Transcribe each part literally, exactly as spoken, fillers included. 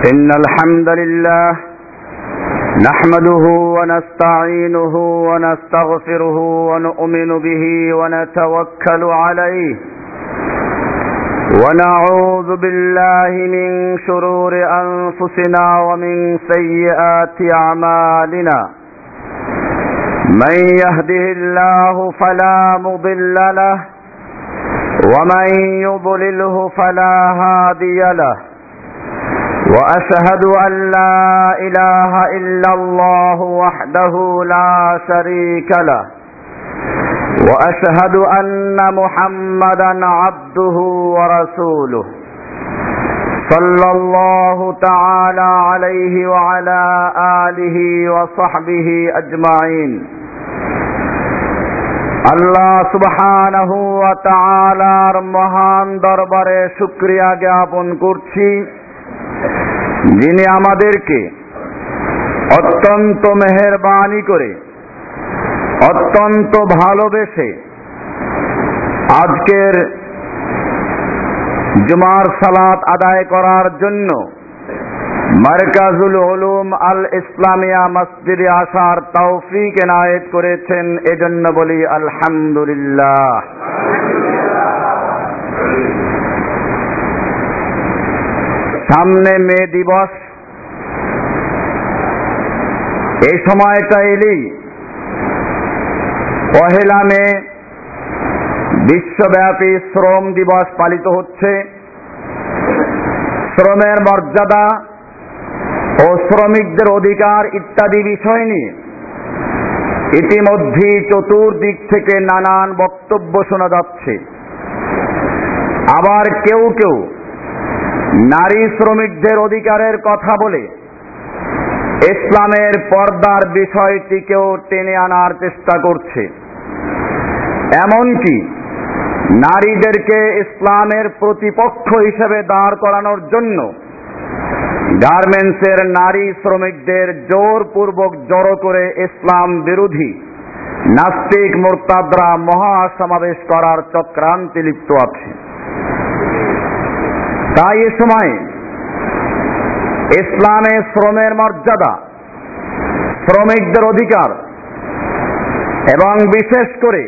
إن الحمد لله نحمده ونستعينه ونستغفره ونؤمن به ونتوكل عليه ونعوذ بالله من شرور أنفسنا ومن سيئات أعمالنا من يهده الله فلا مضل له ومن يضلله فلا هادي له وأشهد أن لا إله إلا الله وحده لا شريك له وأشهد أن محمدا عبده ورسوله صلى الله تعالى عليه وعلى آله وصحبه أجمعين আল্লাহ সুবহানাহু ওয়া তাআলার মহান দরবারে শুকরিয়া জ্ঞাপন করছি, যিনি আমাদেরকে অত্যন্ত মেহেরবানি করে অত্যন্ত ভালোবেসে আজকের জুমার সালাত আদায় করার জন্য মারকাজুল উলুম আল ইসলামিয়া মসজিদে আসার তৌফিক এনায়েত করেছেন। এজন্য বলি আলহামদুলিল্লাহ। সামনে মে দিবস, এই সময়টা এলেই পহেলা মে বিশ্বব্যাপী শ্রম দিবস পালিত হচ্ছে। শ্রমের মর্যাদা ও শ্রমিকদের অধিকার ইত্যাদি বিষয় নিয়ে ইতিমধ্যেই চতুর্দিক থেকে নানান বক্তব্য শোনা যাচ্ছে। আবার কেউ কেউ নারী শ্রমিকদের অধিকারের কথা বলে ইসলামের পর্দার বিষয়টিকেও টেনে আনার চেষ্টা করছে। এমনকি নারীদেরকে ইসলামের প্রতিপক্ষ হিসেবে দাঁড় করানোর জন্য গার্মেন্টসের নারী শ্রমিকদের জোরপূর্বক জড়ো করে ইসলাম বিরোধী নাস্তিক মুরতাদরা মহাসমাবেশ করার চক্রান্তে লিপ্ত আছে। তাই এ সময় ইসলামে শ্রমের মর্যাদা, শ্রমিকদের অধিকার এবং বিশেষ করে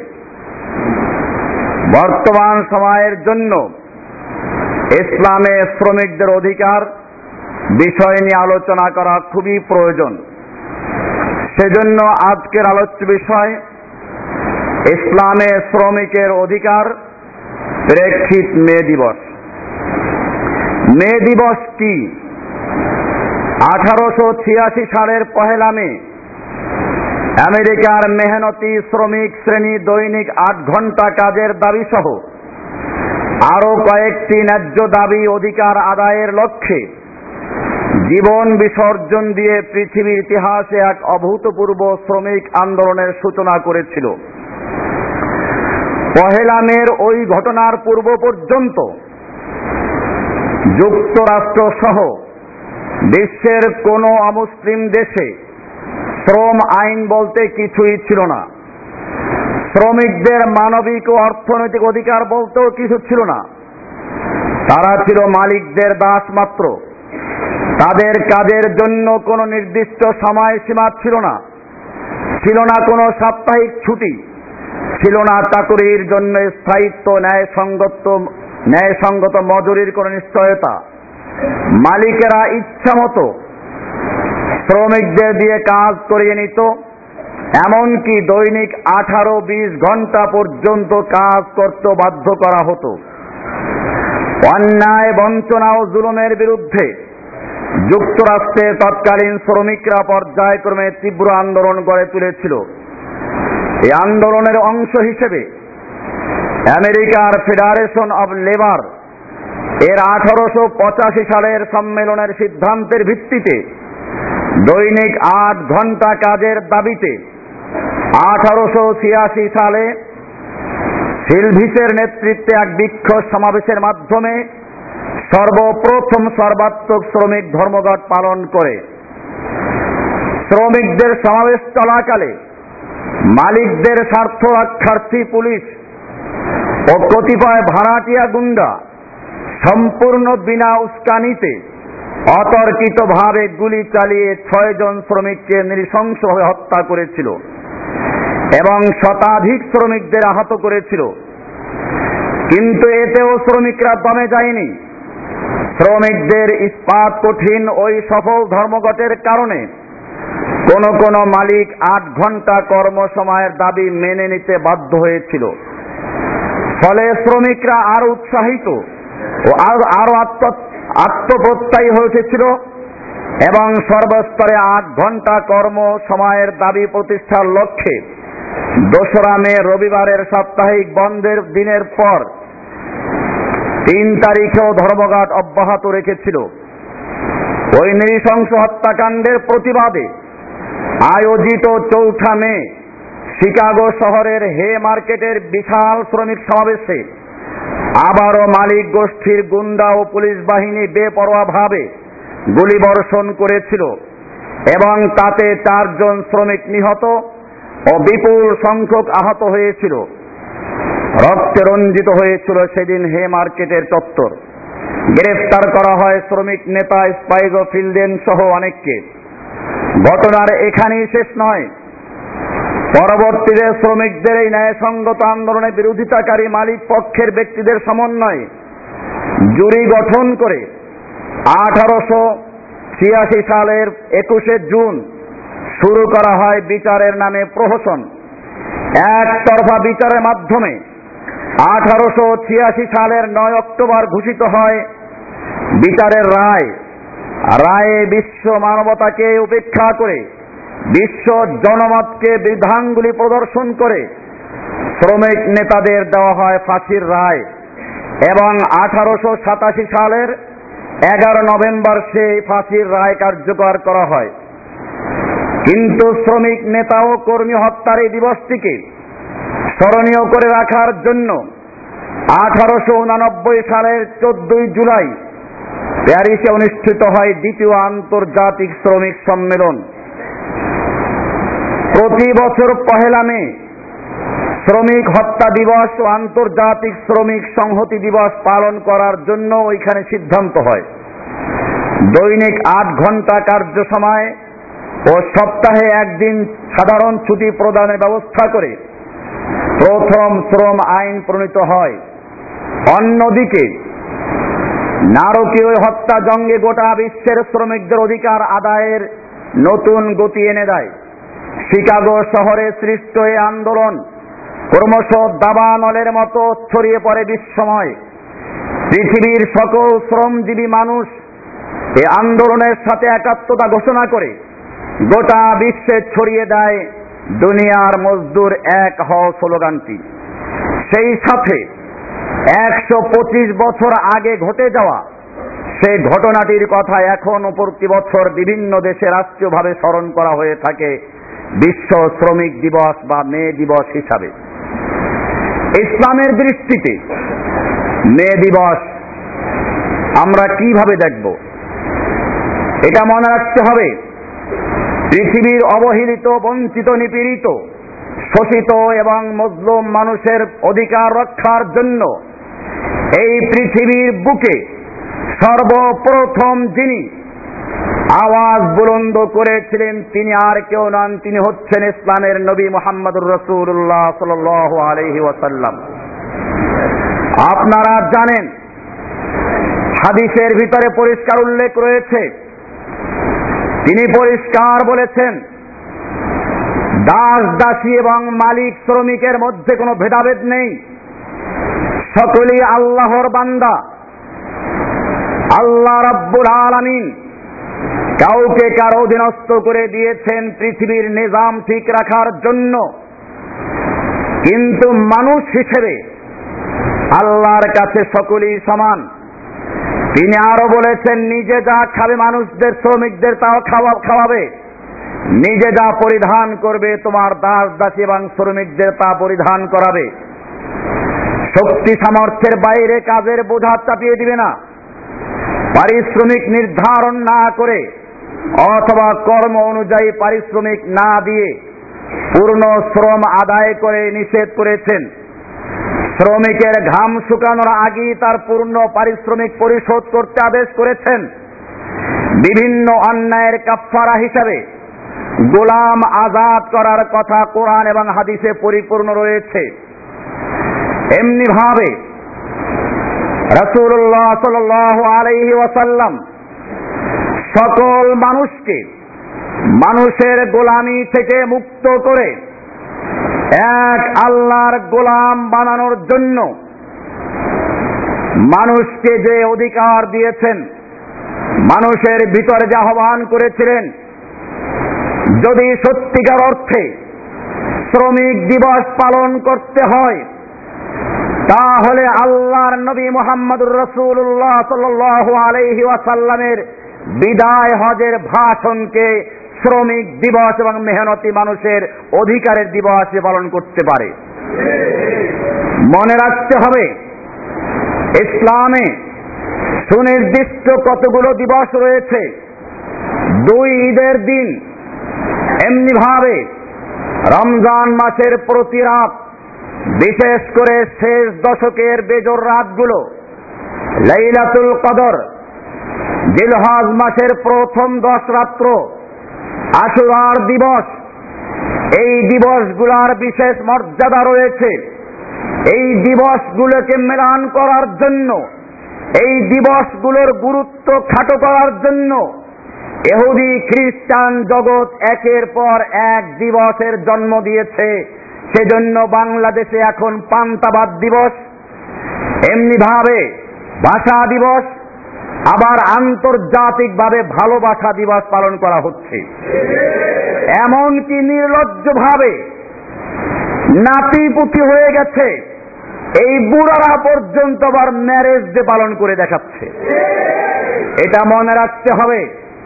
বর্তমান সময়ের জন্য ইসলামে শ্রমিকদের অধিকার বিষয় নিয়ে আলোচনা করা খুবই প্রয়োজন। সেজন্য আজকের আলোচ্য বিষয় ইসলামে শ্রমিকের অধিকার, প্রেক্ষিত মে দিবস। মে দিবস কি? আঠারোশো ছিয়াশি সালের পহেলা মে আমেরিকার মেহনতি শ্রমিক শ্রেণী দৈনিক আট ঘন্টা কাজের দাবি সহ আরো কয়েকটি ন্যায্য দাবি অধিকার আদায়ের লক্ষ্যে জীবন বিসর্জন দিয়ে পৃথিবীর ইতিহাসে এক অভূতপূর্ব শ্রমিক আন্দোলনের সূচনা করেছিল। পহেলা মের ওই ঘটনার পূর্ব পর্যন্ত যুক্তরাষ্ট্র সহ বিশ্বের কোনো অমুসলিম দেশে শ্রম আইন বলতে কিছুই ছিল না। শ্রমিকদের মানবিক ও অর্থনৈতিক অধিকার বলতেও কিছু ছিল না। তারা ছিল মালিকদের দাস মাত্র। তাদের কাজের জন্য কোনো নির্দিষ্ট সময়সীমা ছিল না, ছিল না কোনো সাপ্তাহিক ছুটি, ছিল না চাকুরির জন্য স্থায়িত্ব, ন্যায়সঙ্গত ন্যায়সঙ্গত মজুরির কোনো নিশ্চয়তা। মালিকেরা ইচ্ছা মতো শ্রমিকদের দিয়ে কাজ করিয়ে নিত, এমনকি দৈনিক আঠারো বিশ ঘন্টা পর্যন্ত কাজ করতে বাধ্য করা হতো। অন্যায়, বঞ্চনা ও জুলুমের বিরুদ্ধে যুক্তরাষ্ট্রের তৎকালীন শ্রমিকরা পর্যায়ক্রমে তীব্র আন্দোলন গড়ে তুলেছিল। এই আন্দোলনের অংশ হিসেবে আমেরিকার ফেডারেশন অব লেবার এর আঠারোশো পঁচাশি সালের সম্মেলনের সিদ্ধান্তের ভিত্তিতে দৈনিক আট ঘন্টা কাজের দাবিতে আঠারোশো ছিয়াশি সালে সিলভিসের নেতৃত্বে এক বিক্ষোভ সমাবেশের মাধ্যমে সর্বপ্রথম সর্বাত্মক শ্রমিক ধর্মঘট পালন করে। শ্রমিকদের সমাবেশ চলাকালে মালিকদের স্বার্থ রক্ষার্থী পুলিশ ও কতিপয় ভাড়াটিয়া গুন্ডা সম্পূর্ণ বিনা উস্কানিতে অতর্কিতভাবে গুলি চালিয়ে ছয়জন শ্রমিককে নৃশংসভাবে হত্যা করেছিল এবং শতাধিক শ্রমিকদের আহত করেছিল। কিন্তু এতেও শ্রমিকরা দমে যায়নি। শ্রমিকদের ইস্পাত কঠিন ওই সফল ধর্মঘটের কারণে কোন কোন মালিক আট ঘন্টা কর্মসময়ের দাবি মেনে নিতে বাধ্য হয়েছিল। ফলে শ্রমিকরা আরো উৎসাহিত ও আরো আত্মপ্রত্যয়ী হয়ে উঠেছিল এবং সর্বস্তরে আট ঘন্টা কর্মসময়ের দাবি প্রতিষ্ঠার লক্ষ্যে দোসরা মে রবিবারের সাপ্তাহিক বন্ধের দিনের পর তিন তারিখেও ধর্মঘট অব্যাহত রেখেছিল। ওই নৃশংস হত্যাকাণ্ডের প্রতিবাদে আয়োজিত চৌঠা মে শিকাগো শহরের হে মার্কেটের বিশাল শ্রমিক সমাবেশে আবারও মালিক গোষ্ঠীর গুন্ডা ও পুলিশ বাহিনী বেপরোয়াভাবে গুলিবর্ষণ করেছিল এবং তাতে চারজন শ্রমিক নিহত ও বিপুল সংখ্যক আহত হয়েছিল। রক্তে রঞ্জিত হয়েছিল সেদিন হে মার্কেটের চত্বর। গ্রেফতার করা হয় শ্রমিক নেতা স্পাইগো ফিল্ডেন সহ অনেককে। ঘটনার এখানেই শেষ নয়। পরবর্তীতে শ্রমিকদের এই ন্যায়সঙ্গত আন্দোলনের বিরোধিতাকারী মালিক পক্ষের ব্যক্তিদের সমন্বয়ে জুরি গঠন করে আঠারোশো ছিয়াশি সালের একুশে জুন শুরু করা হয় বিচারের নামে প্রহসন। একতরফা বিচারের মাধ্যমে আঠারোশো ছিয়াশি সালের নয় অক্টোবর ঘোষিত হয় বিচারের রায়। রায়ে বিশ্ব মানবতাকে উপেক্ষা করে বিশ্ব জনমতকে বিধানগুলি প্রদর্শন করে শ্রমিক নেতাদের দেওয়া হয় ফাঁসির রায় এবং আঠারোশো সাতাশি সালের এগারো নভেম্বর সেই ফাঁসির রায় কার্যকর করা হয়। কিন্তু শ্রমিক নেতা ও কর্মী হত্যার এই দিবসটিকে স্মরণীয় করে রাখার জন্য আঠারোশো উনানব্বই সালের চোদ্দই জুলাই প্যারিসে অনুষ্ঠিত হয় দ্বিতীয় আন্তর্জাতিক শ্রমিক সম্মেলন। প্রতি বছর পহেলা মে শ্রমিক হত্যা দিবস ও আন্তর্জাতিক শ্রমিক সংহতি দিবস পালন করার জন্য ওইখানে সিদ্ধান্ত হয়। দৈনিক আট ঘন্টা কার্য সময় ও সপ্তাহে একদিন সাধারণ ছুটি প্রদানের ব্যবস্থা করে প্রথম শ্রম আইন প্রণীত হয়। অন্যদিকে নারকীয় হত্যা জঙ্গে গোটা বিশ্বের শ্রমিকদের অধিকার আদায়ের নতুন গতি এনে দেয়। শিকাগো শহরে সৃষ্ট এই আন্দোলন ক্রমশ দাবানলের মতো ছড়িয়ে পড়ে বিশ্বময়। পৃথিবীর সকল শ্রমজীবী মানুষ এই আন্দোলনের সাথে একাত্মতা ঘোষণা করে গোটা বিশ্বে ছড়িয়ে দেয় দুনিয়ার মজদুর এক হও স্লোগানটি। সেই সাথে একশো পঁচিশ বছর আগে ঘটে যাওয়া সেই ঘটনাটির কথা এখনো প্রতি বছর বিভিন্ন দেশে রাষ্ট্রীয়ভাবে স্মরণ করা হয়ে থাকে বিশ্ব শ্রমিক দিবস বা মে দিবস হিসাবে। ইসলামের দৃষ্টিতে মে দিবস আমরা কিভাবে দেখব এটা মনে রাখতে হবে। পৃথিবীর অবহেলিত, বঞ্চিত, নিপীড়িত, শোষিত এবং মজলুম মানুষের অধিকার রক্ষার জন্য এই পৃথিবীর বুকে সর্বপ্রথম যিনি আওয়াজ বুলন্দ করেছিলেন তিনি আর কেউ নন, তিনি হচ্ছেন ইসলামের নবী মুহাম্মদুর রাসূলুল্লাহ সাল্লাল্লাহু আলাইহি ওয়াসাল্লাম। আপনারা জানেন হাদিসের ভিতরে পরিষ্কার উল্লেখ রয়েছে, তিনি পরিষ্কার বলেছেন দাস দাসী এবং মালিক শ্রমিকের মধ্যে কোনো ভেদাভেদ নেই, সকলেই আল্লাহর বান্দা। আল্লাহ রাব্বুল আলামিন কাউকে কারো অধীনস্থ করে দিয়েছেন পৃথিবীর নিজাম ঠিক রাখার জন্য, কিন্তু মানুষ হিসেবে আল্লাহর কাছে সকলেই সমান। তিনি আরো বলেছেন নিজে যা খাবে মানুষদের, শ্রমিকদের তাও খাওয়া খাওয়াবে, নিজে যা পরিধান করবে তোমার দাস দাসী এবং শ্রমিকদের তা পরিধান করাবে। শক্তি সামর্থ্যের বাইরে কাজের বোঝা চাপিয়ে দিবে না। পারিশ্রমিক নির্ধারণ না করে অথবা কর্ম অনুযায়ী পারিশ্রমিক না দিয়ে পূর্ণ শ্রম আদায় করে নিষেধ করেছেন। শ্রমিকের ঘাম শুকানোর আগেই তার পূর্ণ পারিশ্রমিক পরিশোধ করতে আদেশ করেছেন বিভিন্ন অন্যায়ের কাফফারা হিসাবে গোলাম আজাদ করার কথা কোরআন এবং হাদিসে পরিপূর্ণ রয়েছে। এমনি ভাবে রাসূলুল্লাহ সাল্লাল্লাহু আলাইহি ওয়াসাল্লাম সকল মানুষকে মানুষের গোলামি থেকে মুক্ত করে এক আল্লাহর গোলাম বানানোর জন্য মানুষকে যে অধিকার দিয়েছেন, মানুষের ভিতরে যে আহ্বান করেছিলেন, যদি সত্যিকার অর্থে শ্রমিক দিবস পালন করতে হয় তাহলে আল্লাহর নবী মুহাম্মদুর রাসূলুল্লাহ সাল্লাল্লাহু আলাইহি ওয়াসাল্লামের বিদায় হজের ভাষণকে শ্রমিক দিবস এবং মেহনতি মানুষের অধিকারের দিবস পালন করতে পারে। মনে রাখতে হবে, ইসলামে সুনির্দিষ্ট কতগুলো দিবস রয়েছে। দুই ঈদের দিন, এমনি ভাবে রমজান মাসের প্রতি রাত, বিশেষ করে শেষ দশকের বেজোর রাতগুলো, লাইলাতুল কদর, জিলহজ মাসের প্রথম দশ রাত্র, আশুরার দিবস, এই দিবসগুলোর বিশেষ মর্যাদা রয়েছে। এই দিবসগুলোকে মেলান করার জন্য, এই দিবসগুলোর গুরুত্ব খাটো করার জন্য ইহুদি খ্রিস্টান জগৎ একের পর এক দিবসের জন্ম দিয়েছে। সেজন্য বাংলাদেশে এখন পান্তাবাদ দিবস, এমনি ভাবে ভাষা দিবস, আবার আন্তর্জাতিকভাবে ভালোবাসা দিবস পালন করা হচ্ছে। এমনকি নির্লজ্জভাবে নাতিপুতি হয়ে গেছে, এই বুড়ারা পর্যন্ত আবার ম্যারেজ ডে পালন করে দেখাচ্ছে। এটা মনে রাখতে হবে,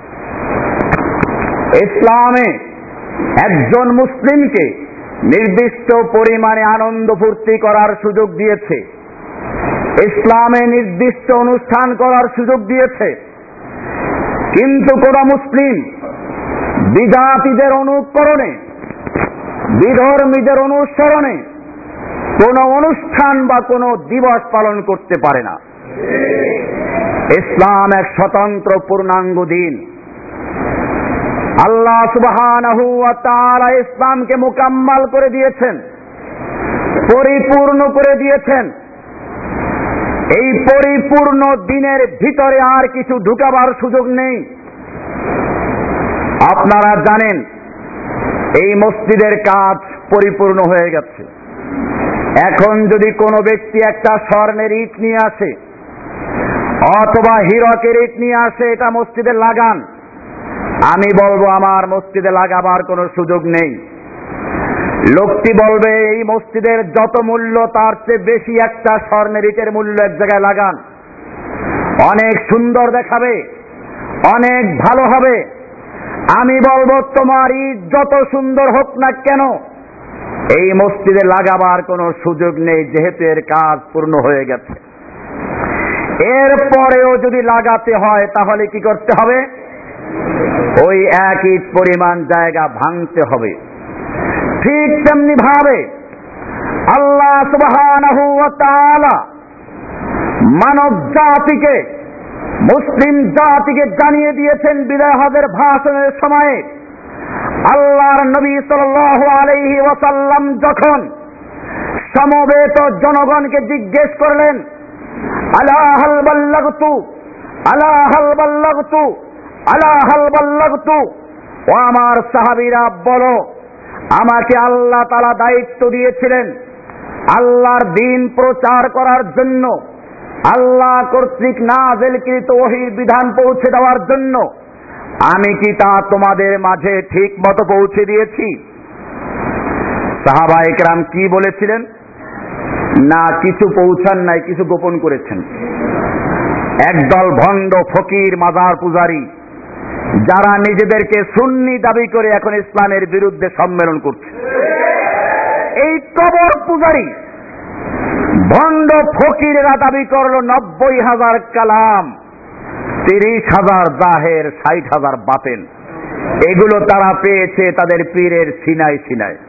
ইসলামে একজন মুসলিমকে নির্দিষ্ট পরিমাণে আনন্দ ফুর্তি করার সুযোগ দিয়েছে, ইসলামে নির্দিষ্ট অনুষ্ঠান করার সুযোগ দিয়েছে। কিন্তু কোন মুসলিম বিজাতিদের অনুকরণে, বিধর্মীদের অনুসরণে কোন অনুষ্ঠান বা কোন দিবস পালন করতে পারে না। ইসলাম এক স্বতন্ত্র পূর্ণাঙ্গ দিন। আল্লাহ সুবহানাহু ওয়া তাআলা ইসলামকে মুকাম্মাল করে দিয়েছেন, পরিপূর্ণ করে দিয়েছেন। এই পরিপূর্ণ দিনের ভিতরে আর কিছু ঢুকাবার সুযোগ নেই। আপনারা জানেন, এই মসজিদের কাজ পরিপূর্ণ হয়ে গেছে। এখন যদি কোনো ব্যক্তি একটা স্বর্ণের ইট নিয়ে আসে অথবা হীরকের ইট নিয়ে আসে, এটা মসজিদে লাগান, আমি বলবো আমার মসজিদে লাগাবার কোনো সুযোগ নেই। লোকটি বলবে এই মসজিদের যত মূল্য তার চেয়ে বেশি একটা স্বর্ণের ইটের মূল্য এক জায়গায় লাগান, অনেক সুন্দর দেখাবে, অনেক ভালো হবে। আমি বলবো তোমার ইট যত সুন্দর হোক না কেন, এই মসজিদে লাগাবার কোনো সুযোগ নেই, যেহেতু এর কাজ পূর্ণ হয়ে গেছে। এরপরেও যদি লাগাতে হয় তাহলে কি করতে হবে? ওই এক ইট পরিমাণ জায়গা ভাঙতে হবে। ঠিক তেমনি ভাবে আল্লাহ সুবহানাহু ওয়া তাআলা মানব জাতিকে, মুসলিম জাতিকে জানিয়ে দিয়েছেন বিদায় হজের ভাষণের সময়ে, আল্লাহর নবী সাল্লাল্লাহু আলাইহি ওয়াসাল্লাম যখন সমবেত জনগণকে জিজ্ঞেস করলেন, আলা হাল বাল্লাগতু, আলা হাল বাল্লাগতু, আলা হাল বাল্লাগতু, ও আমার সাহাবীরা বলো, আমাকে আল্লাহ তাআলা দায়িত্ব দিয়েছিলেন আল্লাহর দ্বীন প্রচার করার জন্য, আল্লাহ কর্তৃক নাযিলকৃত ওহীর বিধান পৌঁছে দেওয়ার জন্য। আমি কি তা তোমাদের মাঝে ঠিক মতো পৌঁছে দিয়েছি? সাহাবায়ে কেরাম কি বলেছিলেন? না, কিছু পৌঁছান নাই, কিছু গোপন করেছেন। একদল ভণ্ড ফকির মাজার পূজারী, যারা নিজেদেরকে সুন্নি দাবি করে এখন ইসলামের বিরুদ্ধে সম্মেলন করছে, এই কবর পূজারী ভণ্ড ফকিরেরা দাবি করলো নব্বই হাজার কালাম, তিরিশ হাজার জাহের, ষাট হাজার বাতেন। এগুলো তারা পেয়েছে তাদের পীরের সিনায় সিনায়।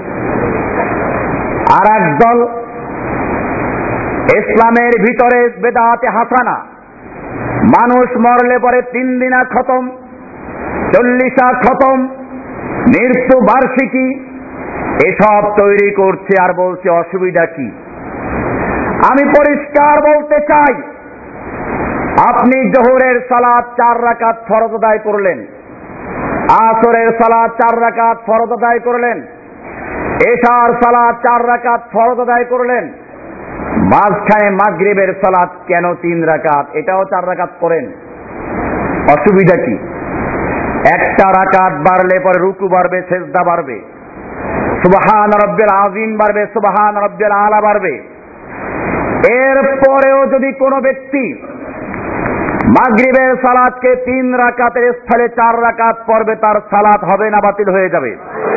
আর একদল ইসলামের ভিতরে বেদাতে হাসানা, মানুষ মরলে পরে তিন দিনা খতম, চল্লিশা খতম, মৃত্যু বার্ষিকী, এসব তৈরি করছে আর বলছে অসুবিধা কি। আমি পরিষ্কার বলতে চাই, আপনি জোহরের সালাত চার রাকাত ফরজ আদায় করলেন, আসরের সালাত চার রাকাত ফরজ আদায় করলেন, এশার সালাত চার রাকাত ফরজ আদায় করলেন, মাঝখানে মাগরিবের সালাত কেন তিন রাকাত? এটাও চার রাকাত করেন, অসুবিধা কি? একটা রাকাত বাড়লে পরে রুকু বাড়বে, সেজদা বাড়বে, সুবহান রাব্বিল আযীম বাড়বে, সুবহান রাব্বিল আলা বাড়বে। এরপরেও যদি কোনো ব্যক্তি মাগরিবের সালাতকে তিন রাকাতের স্থলে চার রাকাত পড়বে, তার সালাত হবে না বাতিল হয়ে যাবে?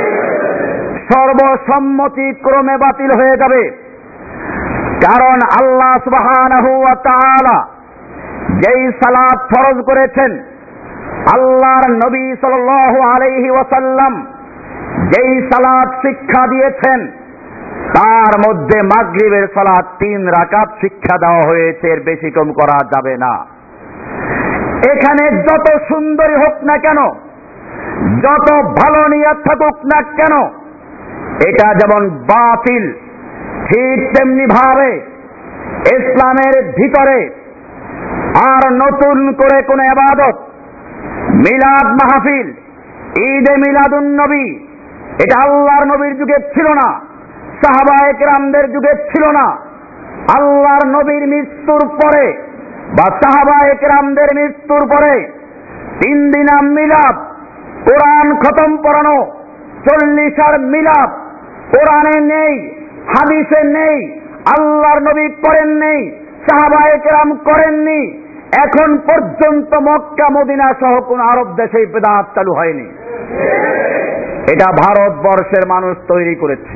সর্বসম্মতিক্রমে বাতিল হয়ে যাবে। কারণ আল্লাহ সুবহানাহু ওয়া তাআলা যেই সালাত ফরজ করেছেন, আল্লাহর নবী সাল্লাল্লাহু আলাইহি ওয়াসাল্লাম যেই সালাত শিক্ষা দিয়েছেন, তার মধ্যে মাগরিবের সালাত তিন রাকাত শিক্ষা দেওয়া হয়েছে, এর বেশি কম করা যাবে না। এখানে যত সুন্দরী হোক না কেন, যত ভালো নিয়ত থাকুক না কেন, এটা যেমন বাতিল, ঠিক তেমনি ভাবে ইসলামের ভিতরে আর নতুন করে কোন ইবাদত, মিলাদ মাহফিল, ঈদে মিলাদুন নবী, এটা আল্লাহর নবীর যুগে ছিল না, সাহাবায়ে কেরামদের যুগে ছিল না। আল্লাহর নবীর মৃত্যুর পরে বা সাহাবায়ে কেরামদের মৃত্যুর পরে তিন দিনা মিলাদ, কোরআন খতম পড়ানো, চল্লিশার মিলাদ কোরআনে নেই, হাদিসে নেই, আল্লাহর নবী করেন নেই, সাহাবায়ে কেরাম করেননি। এখন পর্যন্ত মক্কা মদিনা সহ কোন আরব দেশে বিদআত চালু হয়নি। এটা ভারতবর্ষের মানুষ তৈরি করেছে।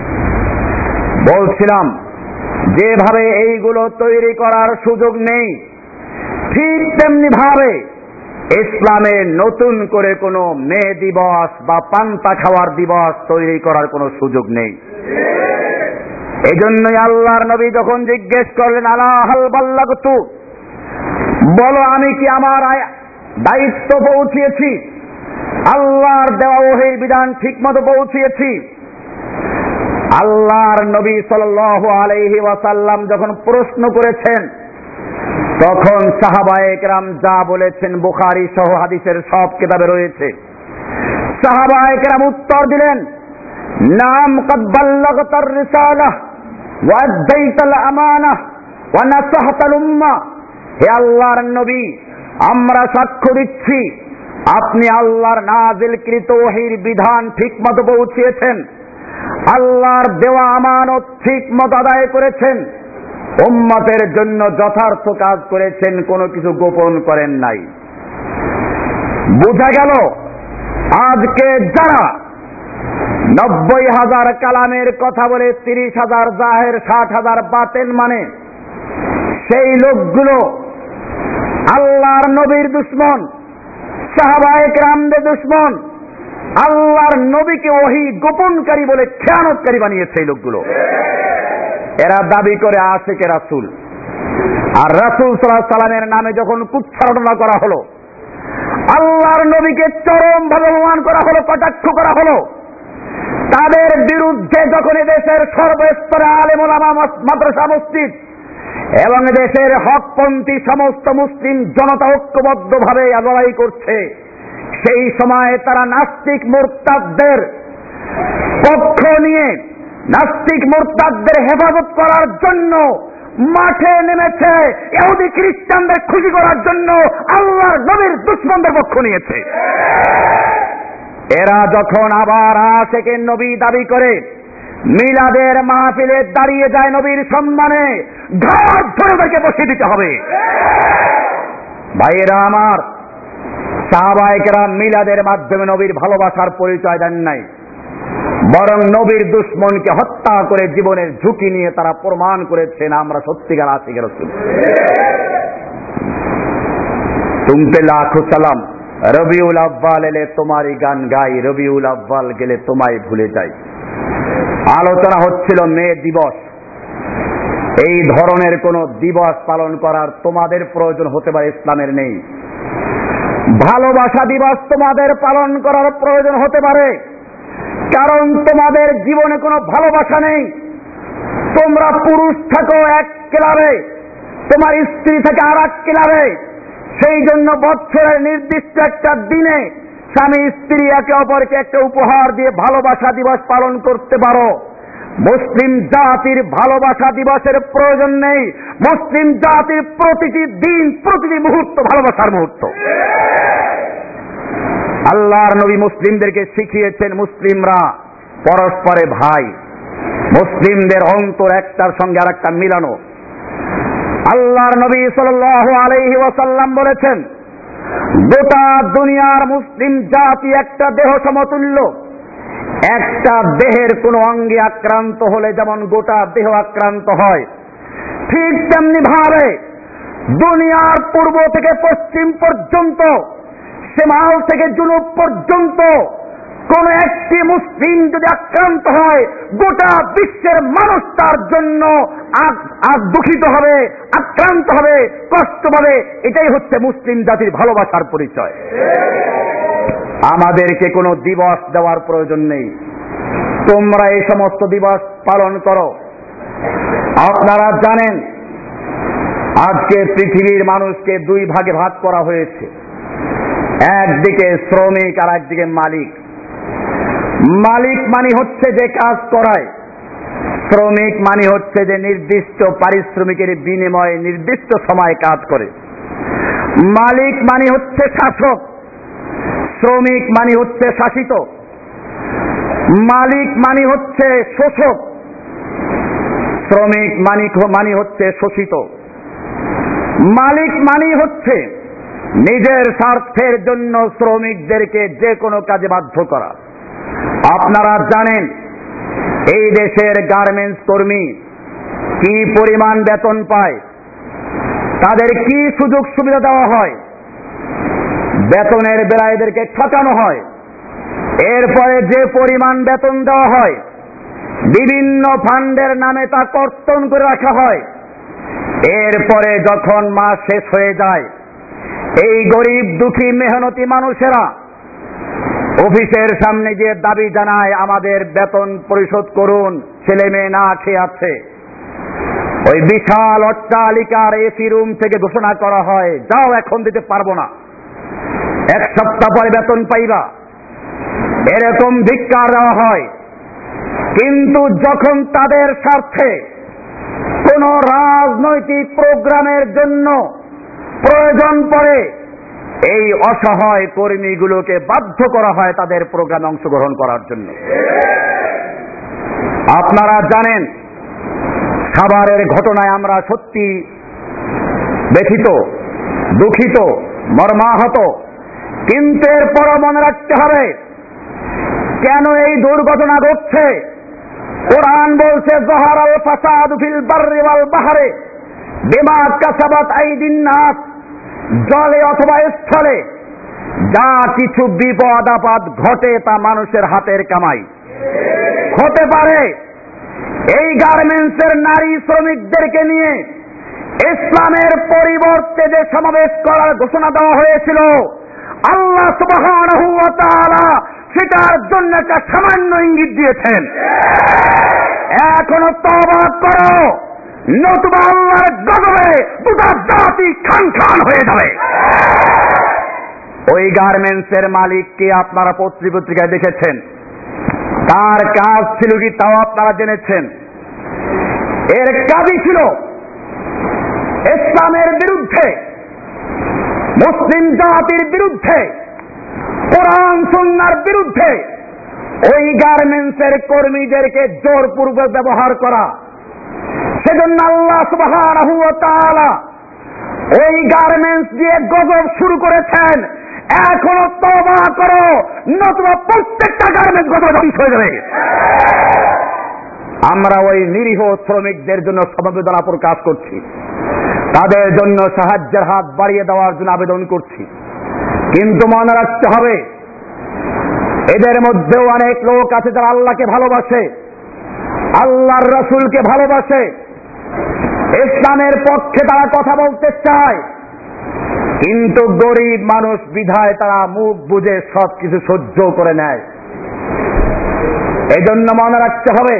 বলছিলাম, যেভাবে এইগুলো তৈরি করার সুযোগ নেই, ঠিক তেমনি ভাবে ইসলামে নতুন করে কোনো মে দিবস বা পান্তা খাওয়ার দিবস তৈরি করার কোনো সুযোগ নেই। এই জন্যই আল্লাহর নবী যখন জিজ্ঞেস করলেন, আলা হাল বাল্লাগতু, বলো আমি কি আমার দায়িত্ব পৌঁছিয়েছি, আল্লাহর দেওয়া ওহীর বিধান ঠিকমতো পৌঁছিয়েছি? আল্লাহর নবী সাল্লাল্লাহু আলাইহি ওয়াসাল্লাম যখন প্রশ্ন করেছেন, তখন সাহাবায়ে কেরাম যা বলেছেন বুখারী সহ হাদিসের সব কিতাবে রয়েছে। সাহাবায়ে কেরাম উত্তর দিলেন, নাম কাদ বাল্লাগতার রিসালাহ ওয়া আদাইতাল আমানাহ ওয়া নাসাহতাল উম্মাহ। হে আল্লাহর নবী, আমরা সাক্ষ্য দিচ্ছি আপনি আল্লাহর নাযিলকৃত ওহীর বিধান ঠিকমতো পৌঁছিয়েছেন, আল্লাহর দেওয়া আমানত ঠিকমতো আদায় করেছেন, উম্মতের জন্য যথার্থ কাজ করেছেন, কোনো কিছু গোপন করেন নাই। বোঝা গেল আজকে যারা নব্বই হাজার কালামের কথা বলে তিরিশ হাজার জাহের, ষাট হাজার বাতেন মানে, সেই লোকগুলো আল্লাহর নবীর দুশমন, সাহাবায়ে কেরামদের দুশমন, আল্লাহর নবীকে ওহী গোপনকারী বলে খেয়ানতকারী বানিয়েছে এই লোকগুলো। এরা দাবি করে আশিকে রাসূল, আর রাসূল সাল্লাল্লাহু আলাইহি সাল্লামের নামে যখন কুচ্ছারণা করা হলো, আল্লাহর নবীকে চরম ভাবে অপমান করা হলো, কটাক্ষ করা হলো, তাদের বিরুদ্ধে যখন দেশের সর্বস্তরে আলেম ওলামা, মাদ্রাসা, মসজিদ এবং দেশের হকপন্থী সমস্ত মুসলিম জনতা ঐক্যবদ্ধ ভাবে লড়াই করছে, সেই সময় তারা নাস্তিক মুরতাদদের পক্ষ নিয়ে নাস্তিক মুরতাদদের হেফাজত করার জন্য মাঠে নেমেছে, ইহুদি খ্রিস্টানদের খুশি করার জন্য আল্লাহর নবীর দুশমনদের পক্ষ নিয়েছে। এরা যখন আবার আশিকে নবী দাবি করে মিলাদের মাহফিলে দাঁড়িয়ে যায় নবীর সম্মানে, ঘাট ধরে তাকে বসিয়ে দিতে হবে। ভাইয়েরা আমার, সাহাবায়ে কেরাম মিলাদের মাধ্যমে নবীর ভালোবাসার পরিচয় দেন নাই, বরং নবীর দুশমনকে হত্যা করে জীবনের ঝুঁকি নিয়ে তারা প্রমাণ করেছেন আমরা সত্যিকার আশিকে রাসূল। তুম পে লাখো সালাম, রবিউল আব্বাল এলে তোমারই গান গাই, রবিউল আব্বাল গেলে তোমায় ভুলে যাই। আলোচনা হচ্ছিল মে দিবস। এই ধরনের কোন দিবস পালন করার তোমাদের প্রয়োজন হতে পারে, ইসলামের নেই। ভালোবাসা দিবস তোমাদের পালন করার প্রয়োজন হতে পারে, কারণ তোমাদের জীবনে কোনো ভালোবাসা নেই। তোমরা পুরুষ থাকো এক ক্লাবে, তোমার স্ত্রী থাকে আর এক ক্লাবে, সেই জন্য বছরের নির্দিষ্ট একটা দিনে স্বামী স্ত্রী একে অপরকে একটা উপহার দিয়ে ভালোবাসা দিবস পালন করতে পারো। মুসলিম জাতির ভালোবাসা দিবসের প্রয়োজন নেই। মুসলিম জাতির প্রতিটি দিন, প্রতিটি মুহূর্ত ভালোবাসার মুহূর্ত। আল্লাহর নবী মুসলিমদেরকে শিখিয়েছেন মুসলিমরা পরস্পরে ভাই, মুসলিমদের অন্তর একটার সঙ্গে আর একটা মিলানো। আল্লাহর নবী সাল্লাল্লাহু আলাইহি ওয়াসাল্লাম বলেছেন, গোটা দুনিয়ার মুসলিম জাতি একটা দেহ সমতুল্য। একটা দেহের কোন অঙ্গে আক্রান্ত হলে যেমন গোটা দেহ আক্রান্ত হয়, ঠিক তেমনি ভাবে দুনিয়ার পূর্ব থেকে পশ্চিম পর্যন্ত, শিমাল থেকে জুনুব পর্যন্ত কোন একটি মুসলিম যদি আক্রান্ত হয়, গোটা বিশ্বের মানুষ তার জন্য আজ দুঃখিত হবে, আক্রান্ত হবে, কষ্ট পাবে। এটাই হচ্ছে মুসলিম জাতির ভালোবাসার পরিচয়। আমাদেরকে কোনো দিবস দেওয়ার প্রয়োজন নেই, তোমরা এই সমস্ত দিবস পালন করো। আপনারা জানেন আজকে পৃথিবীর মানুষকে দুই ভাগে ভাগ করা হয়েছে, একদিকে শ্রমিক আর একদিকে মালিক। মালিক মানে হচ্ছে যে কাজ করায়, শ্রমিক মানে হচ্ছে যে নির্দিষ্ট পারিশ্রমিকের বিনিময়ে নির্দিষ্ট সময় কাজ করে। মালিক মানে হচ্ছে শাসক, শ্রমিক মানে হচ্ছে শাসিত। মালিক মানে হচ্ছে শোষক, শ্রমিক মালিক মানে হচ্ছে শোষিত। মালিক মানে হচ্ছে নিজের স্বার্থের জন্য শ্রমিকদেরকে যে কোনো কাজে বাধ্য করা। আপনারা জানেন এই দেশের গার্মেন্টস কর্মী কি পরিমাণ বেতন পায়, তাদের কি সুযোগ সুবিধা দেওয়া হয়। বেতনের বেলায় এদেরকে ঠকানো হয়, এরপরে যে পরিমাণ বেতন দেওয়া হয় বিভিন্ন ফান্ডের নামে তা কর্তন করে রাখা হয়। এরপরে যখন মাস শেষ হয়ে যায়, এই গরিব দুঃখী মেহনতি মানুষেরা অফিসের সামনে গিয়ে দাবি জানায়, আমাদের বেতন পরিশোধ করুন, ছেলে মেয়ে না খেয়ে আছে। ওই বিশাল অট্টালিকার এসি রুম থেকে ঘোষণা করা হয়, যাও এখন দিতে পারবো না, এক সপ্তাহ পরে বেতন পাইবা। এরকম ধিক্কার দেওয়া হয়। কিন্তু যখন তাদের স্বার্থে কোন রাজনৈতিক প্রোগ্রামের জন্য প্রয়োজন পড়ে, এই অসহায় কর্মীগুলোকে বাধ্য করা হয় তাদের প্রোগ্রামে অংশগ্রহণ করার জন্য। আপনারা জানেন খাবারের ঘটনায় আমরা সত্যি ব্যথিত, দুঃখিত, মর্মাহত। কিন্তু এরপরও মনে রাখতে হবে কেন এই দুর্ঘটনা ঘটছে। কোরআন বলছে, যাহারাল ফাসাদু ফিল বাররি ওয়াল বাহরি বিমা কাসাবাত আইদিন নাস। জলে অথবা স্থলে যা কিছু বিপদ আপদ ঘটে তা মানুষের হাতের কামাই। হতে পারে এই গার্মেন্টসের নারী শ্রমিকদেরকে নিয়ে ইসলামের পরিবর্তে যে সমাবেশ করার ঘোষণা দেওয়া হয়েছিল, আল্লাহ সুবহানাহু ওয়া তাআলা সেটার জন্য একটা সামান্য ইঙ্গিত দিয়েছেন। এখনো তওবা করো, নতুবা আল্লাহর গজবে গোটা জাতি খান খান হয়ে যাবে। ওই গার্মেন্টসের মালিককে আপনারা পত্রিকায় দেখেছেন, তার কাজ ছিল কি তাও আপনারা জেনেছেন। এর কাজই ছিল ইসলামের বিরুদ্ধে, মুসলিম জাতির বিরুদ্ধে, কোরআন সুন্নাহর বিরুদ্ধে ওই গার্মেন্টসের কর্মীদেরকে জোরপূর্বক ব্যবহার করা। সেজন্য আল্লাহ সুবহানাহু ওয়া তাআলা ওই গার্মেন্টস দিয়ে গজব শুরু করেছেন। এখনো তওবা করো, নতুবা প্রত্যেকটা গার্মেন্টস গজব ধ্বংস হয়ে যাবে। আমরা ওই নিরীহ শ্রমিকদের জন্য সমবেদনা প্রকাশ করছি, তাদের জন্য সাহায্যের হাত বাড়িয়ে দেওয়ার জন্য আবেদন করছি। কিন্তু মনে রাখতে হবে, এদের মধ্যেও অনেক লোক আছে যারা আল্লাহকে ভালোবাসে, আল্লাহর রাসূলকে ভালোবাসে, ইসলামের পক্ষে তারা কথা বলতে চায়, কিন্তু গরিব মানুষ বিধায় তারা মুখ বুজে সব কিছু সহ্য করে নেয়। এজন্য মনে রাখতে হবে,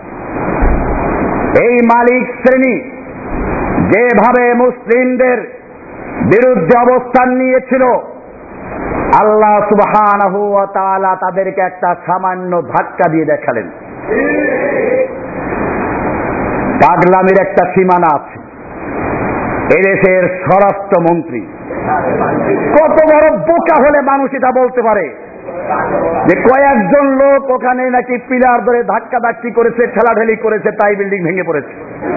এই মালিক শ্রেণী যেভাবে মুসলিমদের বিরুদ্ধে অবস্থান নিয়েছিল, আল্লাহ সুবহানাহু ওয়া তাআলা তাদেরকে একটা সামান্য ধাক্কা দিয়ে দেখালেন। পাগলামির একটা সীমানা আছে। এদেশের স্বরাষ্ট্রমন্ত্রী কত বড় বোকা হলে মানুষ এটা বলতে পারে যে কয়েকজন লোক ওখানে নাকি পিলার ধরে ধাক্কা ধাক্কি করেছে, ঠেলাঠেলি করেছে, তাই বিল্ডিং ভেঙে পড়েছে।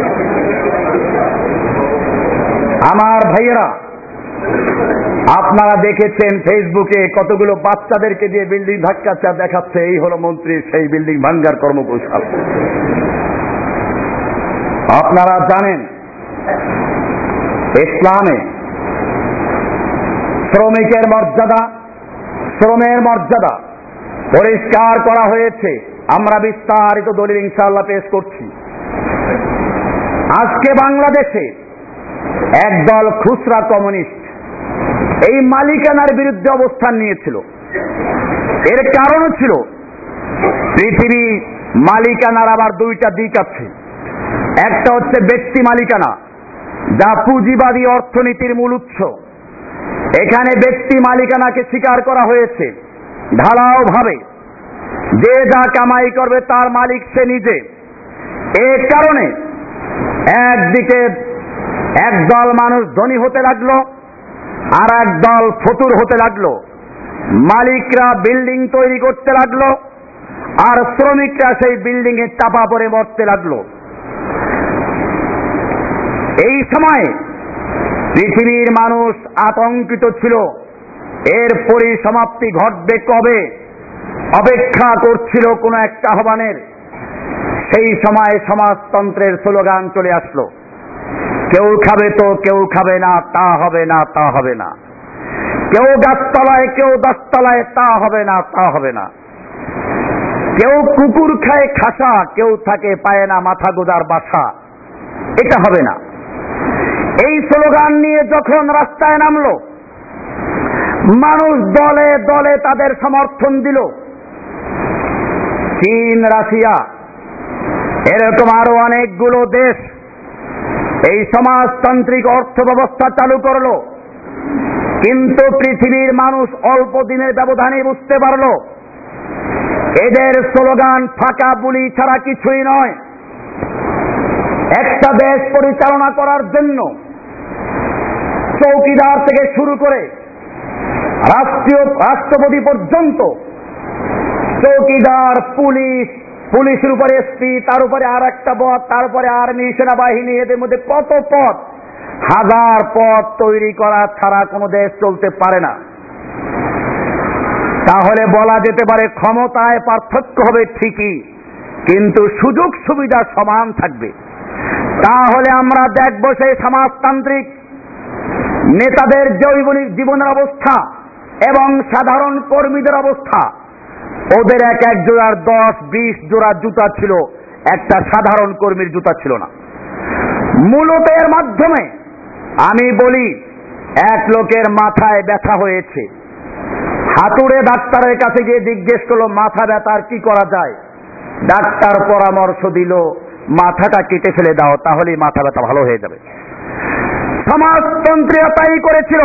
আমার ভাইয়েরা, আপনারা দেখেছেন ফেসবুকে কতগুলো বাচ্চাদেরকে দিয়ে বিল্ডিং ধাক্কা দেখাচ্ছে, এই হলো মন্ত্রীর সেই বিল্ডিং ভাঙ্গার কর্মকৌশল। আপনারা জানেন ইসলামে শ্রমিকের মর্যাদা, শ্রমের মর্যাদা পরিষ্কার করা হয়েছে। আমরা বিস্তারিত দলিল ইনশাআল্লাহ পেশ করছি। আজকে বাংলাদেশে একদল খুচরা কমিউনিস্ট এই মালিকানার বিরুদ্ধে অবস্থান নিয়েছিল। এর কারণ ছিল পৃথিবী মালিকানার আবার দুইটা দিক আছে। একটা হচ্ছে ব্যক্তি মালিকানা, যা পুঁজিবাদী অর্থনীতির মূল উৎস। এখানে ব্যক্তি মালিকানাকে স্বীকার করা হয়েছে ঢালাও ভাবে, যে যা কামাই করবে তার মালিক সে নিজে। এ কারণে একদিকে একদল মানুষ ধনী হতে লাগলো, আর একদল ফতুর হতে লাগলো। মালিকরা বিল্ডিং তৈরি করতে লাগলো, আর শ্রমিকরা সেই বিল্ডিং এ চাপা পড়ে মরতে লাগলো। এই সময় পৃথিবীর মানুষ আতঙ্কিত ছিল, এর পরিসমাপ্তি ঘটবে কবে, অপেক্ষা করছিল কোন একটা আহ্বানের। সেই সময় সমাজতন্ত্রের স্লোগান চলে আসলো, কেউ খাবে তো কেউ খাবে না, তা হবে না, তা হবে না। কেউ গাছতলায় কেউ দশতলায়, তা হবে না, তা হবে না। কেউ কুকুর খায় খাসা, কেউ থাকে পায় না মাথা গোজার বাসা, এটা হবে না। এই স্লোগান নিয়ে যখন রাস্তায় নামলো, মানুষ দলে দলে তাদের সমর্থন দিল। চীন, রাশিয়া, এরকম আরো অনেকগুলো দেশ এই সমাজতান্ত্রিক অর্থ ব্যবস্থা চালু করলো। কিন্তু পৃথিবীর মানুষ অল্প দিনের ব্যবধানে বুঝতে পারলো এদের স্লোগান ফাঁকা বুলি ছাড়া কিছুই নয়। একটা দেশ পরিচালনা করার জন্য চৌকিদার থেকে শুরু করে রাষ্ট্রীয় রাষ্ট্রপতি পর্যন্ত, চৌকিদার, পুলিশ, পুলিশের উপরে এসপি, তার উপরে আর একটা পদ, তার উপরে আর্মি, সেনাবাহিনী, এদের মধ্যে কত পদ, হাজার পদ তৈরি করা ছাড়া কোনো দেশ চলতে পারে না। তাহলে বলা যেতে পারে ক্ষমতায় পার্থক্য হবে ঠিকই, কিন্তু সুযোগ সুবিধা সমান থাকবে। তাহলে আমরা দেখব সেই সমাজতান্ত্রিক নেতাদের জৈবনিক জীবনের অবস্থা এবং সাধারণ কর্মীদের অবস্থা। ওদের এক এক জোড়ার দশ বিশ জোড়া জুতা ছিল, একটা সাধারণ কর্মীর জুতা ছিল না। মূলত এর মাধ্যমে আমি বলি, এক লোকের মাথায় ব্যথা হয়েছে, হাতুড়ে ডাক্তারের কাছে গিয়ে জিজ্ঞেস করলো মাথা ব্যথার কি করা যায়। ডাক্তার পরামর্শ দিল মাথাটা কেটে ফেলে দাও, তাহলেই মাথা ব্যথা ভালো হয়ে যাবে। সমাজতন্ত্রীরা তাই করেছিল।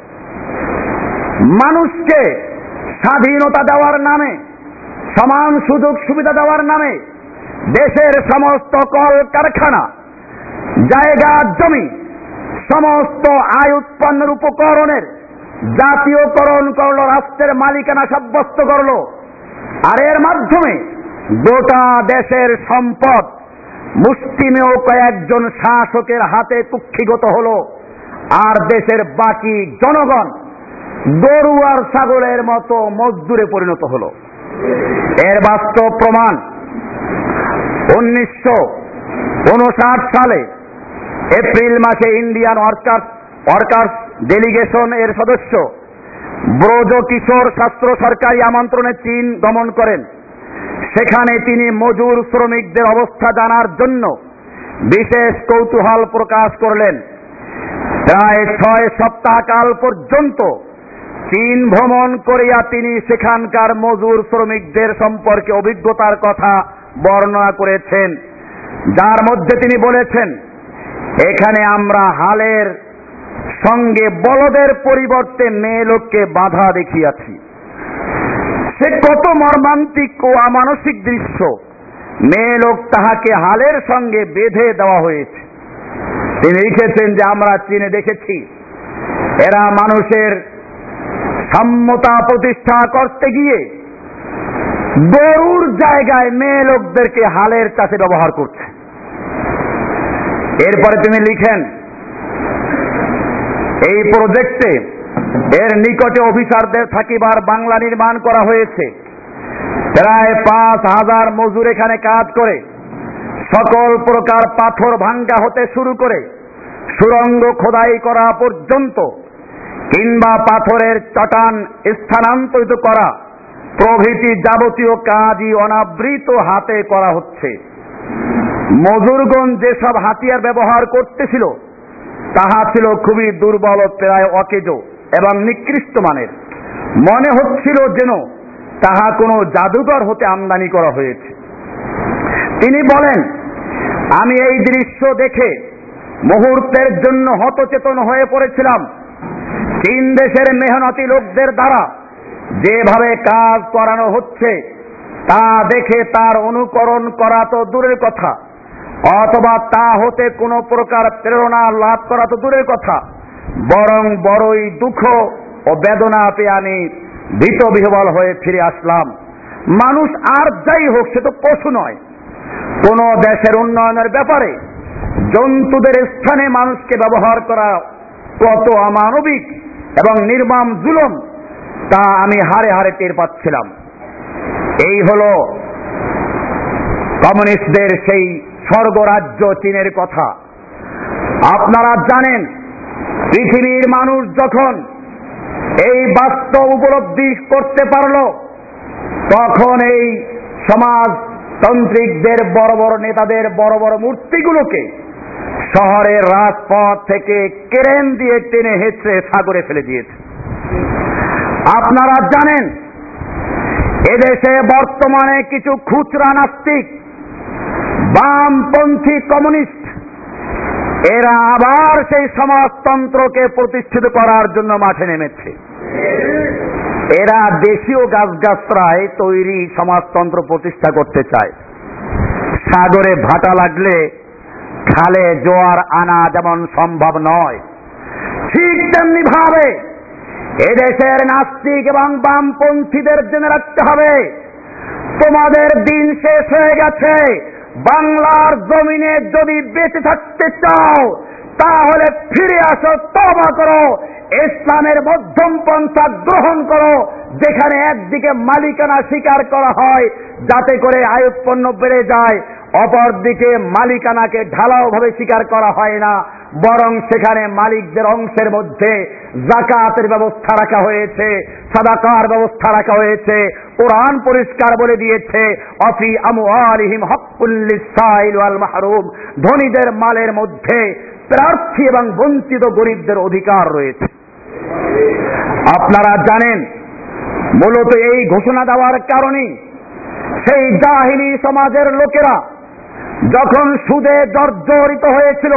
মানুষকে স্বাধীনতা দেওয়ার নামে, সমান সুযোগ সুবিধা দেওয়ার নামে দেশের সমস্ত কল কারখানা, জায়গা জমি, সমস্ত আয় উৎপন্নের উপকরণের জাতীয়করণ করলো, রাষ্ট্রের মালিকানা সাব্যস্ত করলো। আর এর মাধ্যমে গোটা দেশের সম্পদ মুষ্টিমেয় কয়েকজন শাসকের হাতে কুক্ষিগত হলো, আর দেশের বাকি জনগণ গরু আর ছাগলের মতো মজদুরে পরিণত হলো। এর বাস্তব প্রমাণ উনিশশো উনষাট সালে এপ্রিল মাসে ইন্ডিয়ান ওয়ার্কার্স ওয়ার্কার্স ডেলিগেশন এর সদস্য ব্রজ কিশোর শাস্ত্র সরকারি আমন্ত্রণে চীন গমন করেন। সেখানে তিনি মজুর শ্রমিকদের অবস্থা জানার জন্য বিশেষ কৌতূহল প্রকাশ করলেন। প্রায় ছয় সপ্তাহ কাল পর্যন্ত চীন ভ্রমণ করিয়া তিনি সেখানকার মজুর শ্রমিকদের সম্পর্কে অভিজ্ঞতার কথা বর্ণনা করেছেন, যার মধ্যে তিনি বলেছেন, এখানে আমরা হালের সঙ্গে বলদের পরিবর্তে মেয়ে লোককে বাধা দেখিয়াছি। সে কত মর্মান্তিক ও অমানসিক দৃশ্য! মেয়ে লোক তাহাকে হালের সঙ্গে বেঁধে দেওয়া হয়েছে। তিনি লিখেছেন যে আমরা চীনে দেখেছি, এরা মানুষের সাম্যতা প্রতিষ্ঠা করতে গিয়ে গরুর জায়গায় মেয়ে লোকদেরকে হালের চাষে ব্যবহার করছে। এরপরে তিনি লিখেন, এই প্রজেক্টে এর নিকটে অফিসারদের থাকিবার বাংলা নির্মাণ করা হয়েছে। প্রায় পাঁচ হাজার মজুর এখানে কাজ করে। সকল প্রকার পাথর ভাঙ্গা হতে শুরু করে সুড়ঙ্গ খোদাই করা পর্যন্ত, কিংবা পাথরের চটান স্থানান্তরিত করা প্রভৃতি যাবতীয় কাজই অনাবৃত হাতে করা হচ্ছে। মজুরগণ যেসব হাতিয়ার ব্যবহার করতেছিল তাহা ছিল খুবই দুর্বল, প্রায় অকেজো এবং নিকৃষ্ট মানের। মনে হচ্ছিল যেন তাহা কোনো জাদুঘর হতে আমদানি করা হয়েছে। তিনি বলেন, আমি এই দৃশ্য দেখে মুহূর্তের জন্য হতচেতন হয়ে পড়েছিলাম। চীন দেশের মেহনতি লোকদের দ্বারা যেভাবে কাজ করানো হচ্ছে তা দেখে তার অনুকরণ করা তো দূরের কথা, অথবা তা হতে কোনো প্রকার প্রেরণা লাভ করা তো দূরের কথা, বরং বড়ই দুঃখ ও বেদনা পেয়ে আমি ভীত বিহ্বল হয়ে ফিরে আসলাম। মানুষ আর যাই হোক, সে তো পশু নয়। কোন দেশের উন্নয়নের ব্যাপারে জন্তুদের স্থানে মানুষকে ব্যবহার করা কত অমানবিক এবং নির্মম জুলুম তা আমি হারে হারে টের পাচ্ছিলাম। এই হলো কমিউনিস্টদের সেই স্বর্গরাজ্য চীনের কথা। আপনারা জানেন, পৃথিবীর মানুষ যখন এই বাস্তব উপলব্ধি করতে পারল, তখন এই সমাজতান্ত্রিকদের বড় বড় নেতাদের বড় বড় মূর্তিগুলোকে শহরের রাজপথ থেকে ক্রেন দিয়ে টেনে হেঁচড়ে সাগরে ফেলে দিয়েছে। আপনারা জানেন, এদেশে বর্তমানে কিছু খুচরা নাস্তিক, বামপন্থী কমিউনিস্ট, এরা আবার সেই সমাজতন্ত্রকে প্রতিষ্ঠিত করার জন্য মাঠে নেমেছে। এরা দেশীয় গাছগাছরায় তৈরি সমাজতন্ত্র প্রতিষ্ঠা করতে চায়। সাগরে ভাটা লাগলে খালে জোয়ার আনা যেমন সম্ভব নয়, ঠিক তেমনি ভাবে এদেশের নাস্তিক এবং বামপন্থীদের জেনে রাখতে হবে, তোমাদের দিন শেষ হয়ে গেছে। বাংলার জমিনে যদি বেঁচে থাকতে চাও তাহলে ফিরে আসো, তওবা করো, ইসলামের মধ্যম পন্থা গ্রহণ করো, যেখানে একদিকে মালিকানা স্বীকার করা হয় যাতে করে আয়ুৎপন্ন বেড়ে যায়, অপরদিকে মালিকানাকে ঢালাও ভাবে স্বীকার করা হয় না, বরং সেখানে মালিকদের অংশের মধ্যে যাকাতের ব্যবস্থা রাখা হয়েছে, সাদাকার ব্যবস্থা রাখা হয়েছে। কোরআন পরিষ্কার বলে দিয়েছে, অফি আমওয়ালিহিম হাক্কুল লিসাইল ওয়াল মাহরুম, ধনীদের মালের মধ্যে প্রার্থী এবং বঞ্চিত গরিবদের অধিকার রয়েছে। আপনারা জানেন, মূলত এই ঘোষণা দেওয়ার কারণে সেই জাহিলি সমাজের লোকেরা যখন সুদে জর্জরিত হয়েছিল,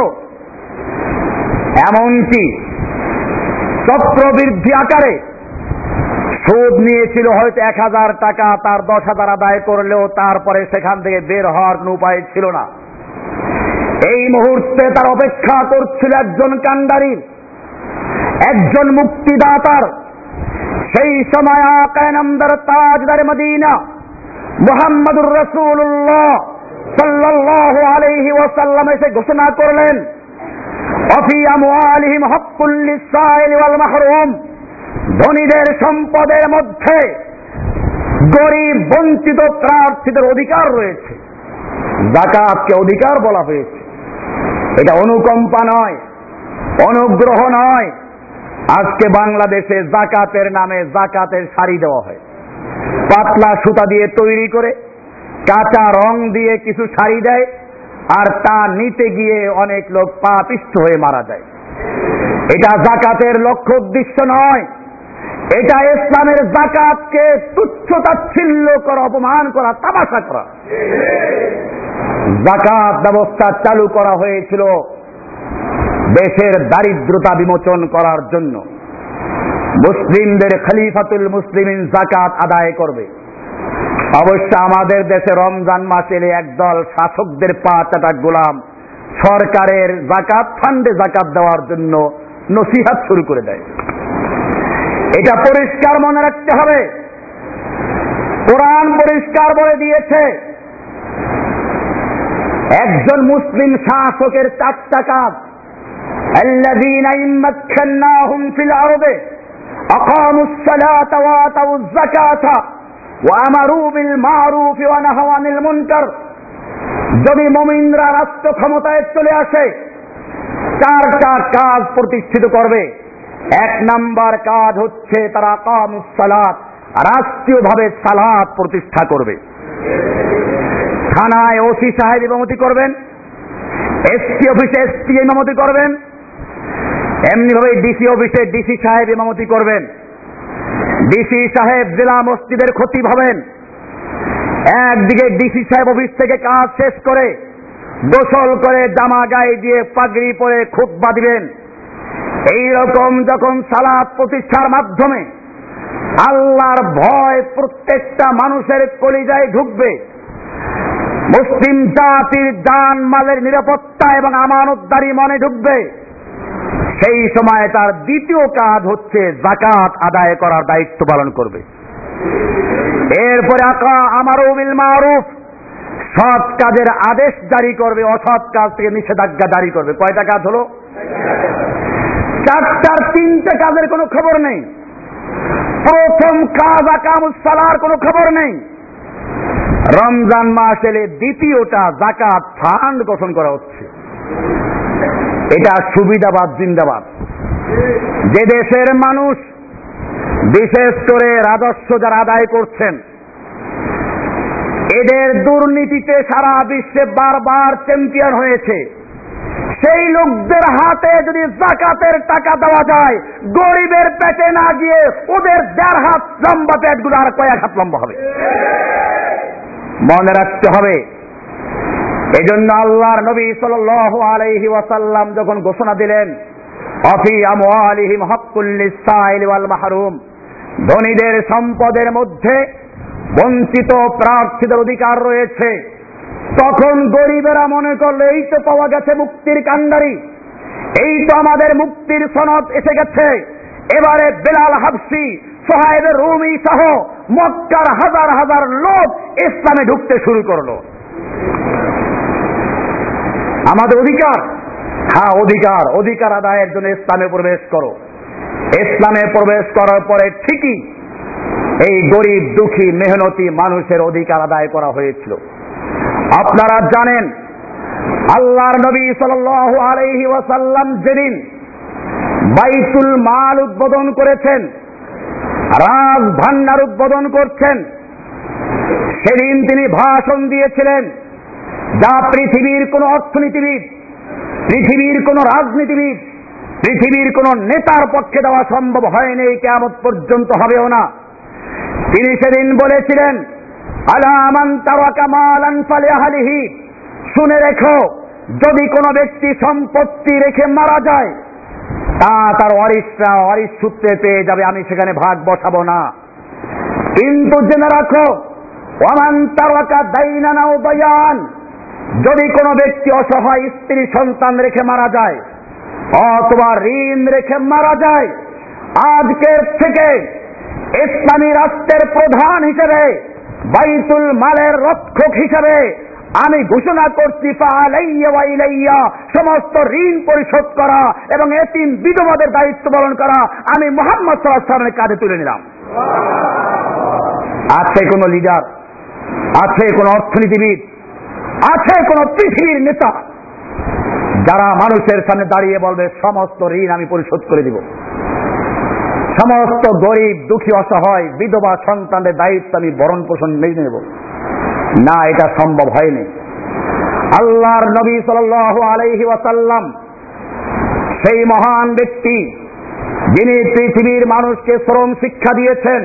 এমনকি চক্রবৃদ্ধি আকারে সুদ নিয়েছিল হয়তো এক হাজার টাকা, তার দশ হাজার আদায় করলেও তারপরে সেখান থেকে বের হওয়ার কোনো উপায় ছিল না। এই মুহূর্তে তার অপেক্ষা করছিল একজন কান্ডারির, একজন মুক্তিদাতার। সেই সময় আকায়ে নামদার তাজদার মদিনা মুহাম্মদুর রাসূলুল্লাহ সাল্লাল্লাহু আলাইহি ওয়াসাল্লাম এসে ঘোষণা করলেন, অফি আমওয়ালিহিম হাক্কুল লিসাইল ওয়াল মাহরুম, ধনীদের সম্পদের মধ্যে গরিব বঞ্চিত প্রার্থীদের অধিকার রয়েছে। যাকাতকে অধিকার বলা হয়েছে। এটা অনুকম্পা নয়, অনুগ্রহ নয়। আজকে বাংলাদেশে যাকাতের নামে যাকাতের শাড়ি দেওয়া হয়, পাতলা সুতা দিয়ে তৈরি করে কাঁচা রং দিয়ে কিছু শাড়ি দেয়, আর তা নিতে গিয়ে অনেক লোক পা পিষ্ট হয়ে মারা যায়। এটা যাকাতের লক্ষ্য উদ্দেশ্য নয়, এটা ইসলামের যাকাতকে তুচ্ছ তাচ্ছিল্য করা, অপমান করা, তামাশা করা। যাকাত ব্যবস্থা চালু করা হয়েছিল দেশের দারিদ্রতা বিমোচন করার জন্য। মুসলিমদের খলিফাতুল মুসলিমিন যাকাত আদায় করবে। অবশ্য আমাদের দেশে রমজান মাসে এলে একদল শাসকদের পা চাটা গোলাম সরকারের যাকাত ফান্ডে যাকাত দেওয়ার জন্য নসিহত শুরু করে দেয়। এটা পরিষ্কার মনে রাখতে হবে। কোরআন পরিষ্কার বলে দিয়েছে একজন মুসলিম শাসকের চারটা কাজ। আল্লাযীনা ইম্মাক্কান্নাহুম ফিল আরদি আকামুস সালাতা ওয়া আতাউয যাকাতা ওয়া আমারু বিল মারুফি ওয়া নাহাউ আনিল মুনকার। যদি মুমিনরা রাষ্ট্র ক্ষমতায় চলে আসে, চারটা কাজ প্রতিষ্ঠিত করবে। এক নাম্বার কাজ হচ্ছে তারা আকামুস সালাত, রাষ্ট্রীয়ভাবে সালাত প্রতিষ্ঠা করবে। থানায় ওসি সাহেব ইমামতি করবেন, এসপি অফিসে এসপি ইমামতি করবেন, এমনি ভাবে ডিসি অফিসে ডিসি সাহেব ইমামতি করবেন। ডিসি সাহেব জেলা মসজিদের খতিব হবেন। একদিকে ডিসি সাহেব অফিস থেকে কাজ শেষ করে গোসল করে জামা গায়ে দিয়ে পাগড়ি পরে খুতবা দিবেন। এইরকম যখন সালাত প্রতিষ্ঠার মাধ্যমে আল্লাহর ভয় প্রত্যেকটা মানুষের কলিজায় ঢুকবে, মুসলিম জাতির জান মালের নিরাপত্তা এবং আমানতদারি মনে ঢুকবে, সেই সময় তার দ্বিতীয় কাজ হচ্ছে যাকাত আদায় করার দায়িত্ব পালন করবে। এরপরে আকা আমারু বিল মারুফ, সৎ কাজের আদেশ জারি করবে, অসৎ কাজ থেকে নিষেধাজ্ঞা জারি করবে। কয়টা কাজ হলো? চারটার তিনটে কাজের কোনো খবর নেই। প্রথম কাজ আকামুস সালার কোনো খবর নেই। রমজান মাস এলে দ্বিতীয়টা যাকাত ফান্ড গঠন করা হচ্ছে। এটা সুবিধাবাদ জিন্দাবাদ। যে দেশের মানুষ বিশেষ করে রাজস্ব যারা আদায় করছেন, এদের দুর্নীতিতে সারা বিশ্বে বারবার চ্যাম্পিয়ন হয়েছে, সেই লোকদের হাতে যদি যাকাতের টাকা দেওয়া যায়, গরিবের পেটে না গিয়ে ওদের দেড় হাত লম্বা পেটগুলো আর কয়েক হাত লম্বা হবে। মনে রাখতে হবে। এজন্য আল্লাহর নবী সাল্লাল্লাহু আলাইহি ওয়াসাল্লাম যখন ঘোষণা দিলেন আফি আমওয়ালিহিম হাক্কুল লিসাইল ওয়াল মাহরুম, ধনীদের সম্পদের মধ্যে বঞ্চিত প্রার্থীদের অধিকার রয়েছে, তখন গরিবেরা মনে করলো এই তো পাওয়া গেছে মুক্তির কান্ডারি, এই তো আমাদের মুক্তির সনদ এসে গেছে। এবারে বেলাল হাবশি, সোহাইব রুমি সহ মক্কার হাজার হাজার লোক ইসলামে ঢুকতে শুরু করলো। আমাদের অধিকার, হ্যাঁ অধিকার, অধিকার আদায়ের জন্য ইসলামে প্রবেশ করো। ইসলামে প্রবেশ করার পরে ঠিকই এই গরিব দুঃখী মেহনতি মানুষের অধিকার আদায় করা হয়েছিল। আপনারা জানেন আল্লাহর নবী সাল্লাল্লাহু আলাইহি ওয়াসাল্লাম যেদিন বাইতুল মাল উদ্বোধন করেছেন, রাজ ভান্ডার উদ্বোধন করছেন, সেদিন তিনি ভাষণ দিয়েছিলেন যা পৃথিবীর কোন অর্থনীতিবিদ, পৃথিবীর কোন রাজনীতিবিদ, পৃথিবীর কোন নেতার পক্ষে দেওয়া সম্ভব হয়নি, কিয়ামত পর্যন্ত হবেও না। তিনি সেদিন বলেছিলেন আলা মান তারাকা মালান ফালিআহলিহি, শুনে রেখো যদি কোনো ব্যক্তি সম্পত্তি রেখে মারা যায় তা তার ওয়ারিসরা ওয়ারিস সূত্রে পেয়ে যাবে, আমি সেখানে ভাগ বসাবো না। কিন্তু জেনে রাখো ওয়ামান তারাকা দাইনান আও দায়ান, যদি কোনো ব্যক্তি অসহায় স্ত্রী সন্তান রেখে মারা যায় অথবা ঋণ রেখে মারা যায়, আজকের থেকে ইসলামী রাষ্ট্রের প্রধান হিসেবে, বাইতুল মালের রক্ষক হিসেবে আমি ঘোষণা করছি ফাআলাইয়া ওয়া ইলাইয়া, সমস্ত ঋণ পরিশোধ করা এবং এতিম বিধবাদের দায়িত্ব পালন করা আমি মুহাম্মদ সাল্লাল্লাহু আলাইহি ওয়াসাল্লামের কাঁধে তুলে নিলাম। আছে কোন লিডার, আছে কোন অর্থনীতিবিদ, আছে কোন পৃথিবীর নেতা যারা মানুষের সামনে দাঁড়িয়ে বলবে সমস্ত ঋণ আমি পরিশোধ করে দিব, সমস্ত গরিব দুঃখী অসহায় বিধবা সন্তানদের দায়িত্ব আমি ভরণ পোষণ মেনে নেব? না, এটা সম্ভব হয়নি। আল্লাহর নবী সাল্লাল্লাহু আলাইহি ওয়াসাল্লাম সেই মহান ব্যক্তি যিনি পৃথিবীর মানুষকে শ্রম শিক্ষা দিয়েছেন।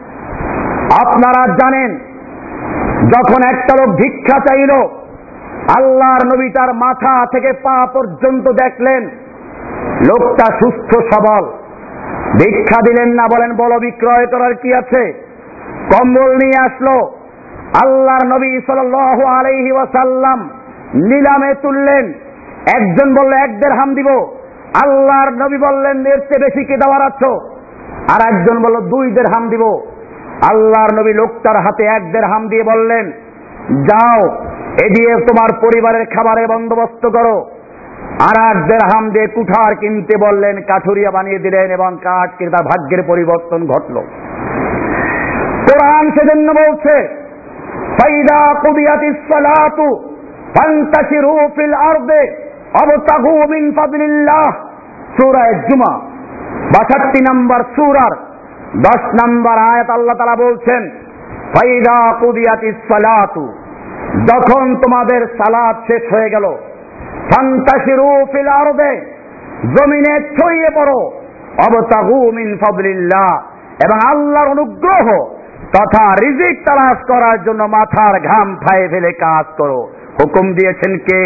আপনারা জানেন, যখন একটা লোক ভিক্ষা চাইল, আল্লাহর নবী তার মাথা থেকে পা পর্যন্ত দেখলেন লোকটা সুস্থ সবল, ভিক্ষা দিলেন না, বলেন বলো বিক্রয় করার কি আছে। কম্বল নিয়ে আসলো, আল্লাহর নবী সাল্লাল্লাহু আলাইহি ওয়াসাল্লাম নিলামে তুললেন। একজন বলল এক দিরহাম দিব, আল্লাহর নবী বললেন এর চেয়ে বেশি কি দেওয়ার আছো? আর একজন বলল দুই দিরহাম দিব। আল্লাহর নবী লোকটার হাতে এক দিরহাম দিয়ে বললেন, যাও এ দিয়ে তোমার পরিবারের খাবারের বন্দোবস্ত করো। আর এক দিরহাম দিয়ে কুঠার কিনতে বললেন, কাঠুরিয়া বানিয়ে দিলেন এবং কাঠ কিনে তার ভাগ্যের পরিবর্তন ঘটল। কোরআন সেজন্য বলছে, ফাইদা কুদিয়াতিস সালাতু ফান্তাশিরু ফিল আরদি ওয়াবতাগু মিন ফাদলিল্লাহ। সূরা জুমা বাষট্টি নম্বর সূরার দশ নম্বর আয়াত আল্লাহ তাআলা বলছেন, ফাইদা কুদিয়াতিস সালাতু, যখন তোমাদের সালাত শেষ হয়ে গেল, ফান্তাশিরু ফিল আরদি, জমিনে ছড়িয়ে পড়ো, ওয়াবতাগু মিন ফাদলিল্লাহ, এবং আল্লাহর অনুগ্রহ তথা রিজিক তালাশ করার জন্য মাথার ঘাম ফায়ে ফেলে কাজ করো। হুকুম দিয়েছেন কে?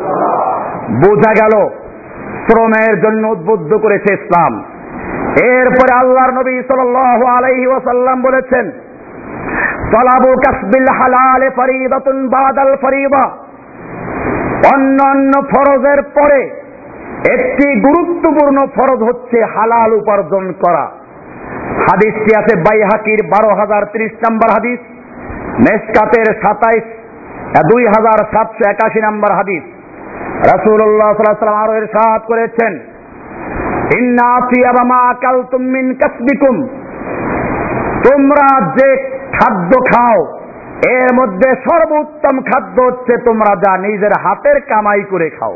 বোঝা গেল শ্রমের জন্য উদ্বুদ্ধ করেছে ইসলাম। এরপরে আল্লাহর নবী সাল্লাল্লাহু আলাইহি ওয়াসাল্লাম বলেছেন, তালাবু কাসবিল হালাল ফরিদাতুন বাদাল ফরিদা, অন্যান্য ফরজের পরে একটি গুরুত্বপূর্ণ ফরজ হচ্ছে হালাল উপার্জন করা। হাদিসটি আছে বাইহাকির বারো হাজার ত্রিশ নম্বর হাদিস, মেশকাতের সাতাইশ দুই হাজার সাতশো একাশি নম্বর হাদিস। রাসূলুল্লাহ সাল্লাল্লাহু আলাইহি ওয়াসাল্লাম আরো ইরশাদ করেছেন, ইন্না আতিয়াবা মা আকালতুম মিন কাসবিকুম, তোমরা যে খাদ্য খাও এর মধ্যে সর্বোত্তম খাদ্য হচ্ছে তোমরা যা নিজের হাতের কামাই করে খাও।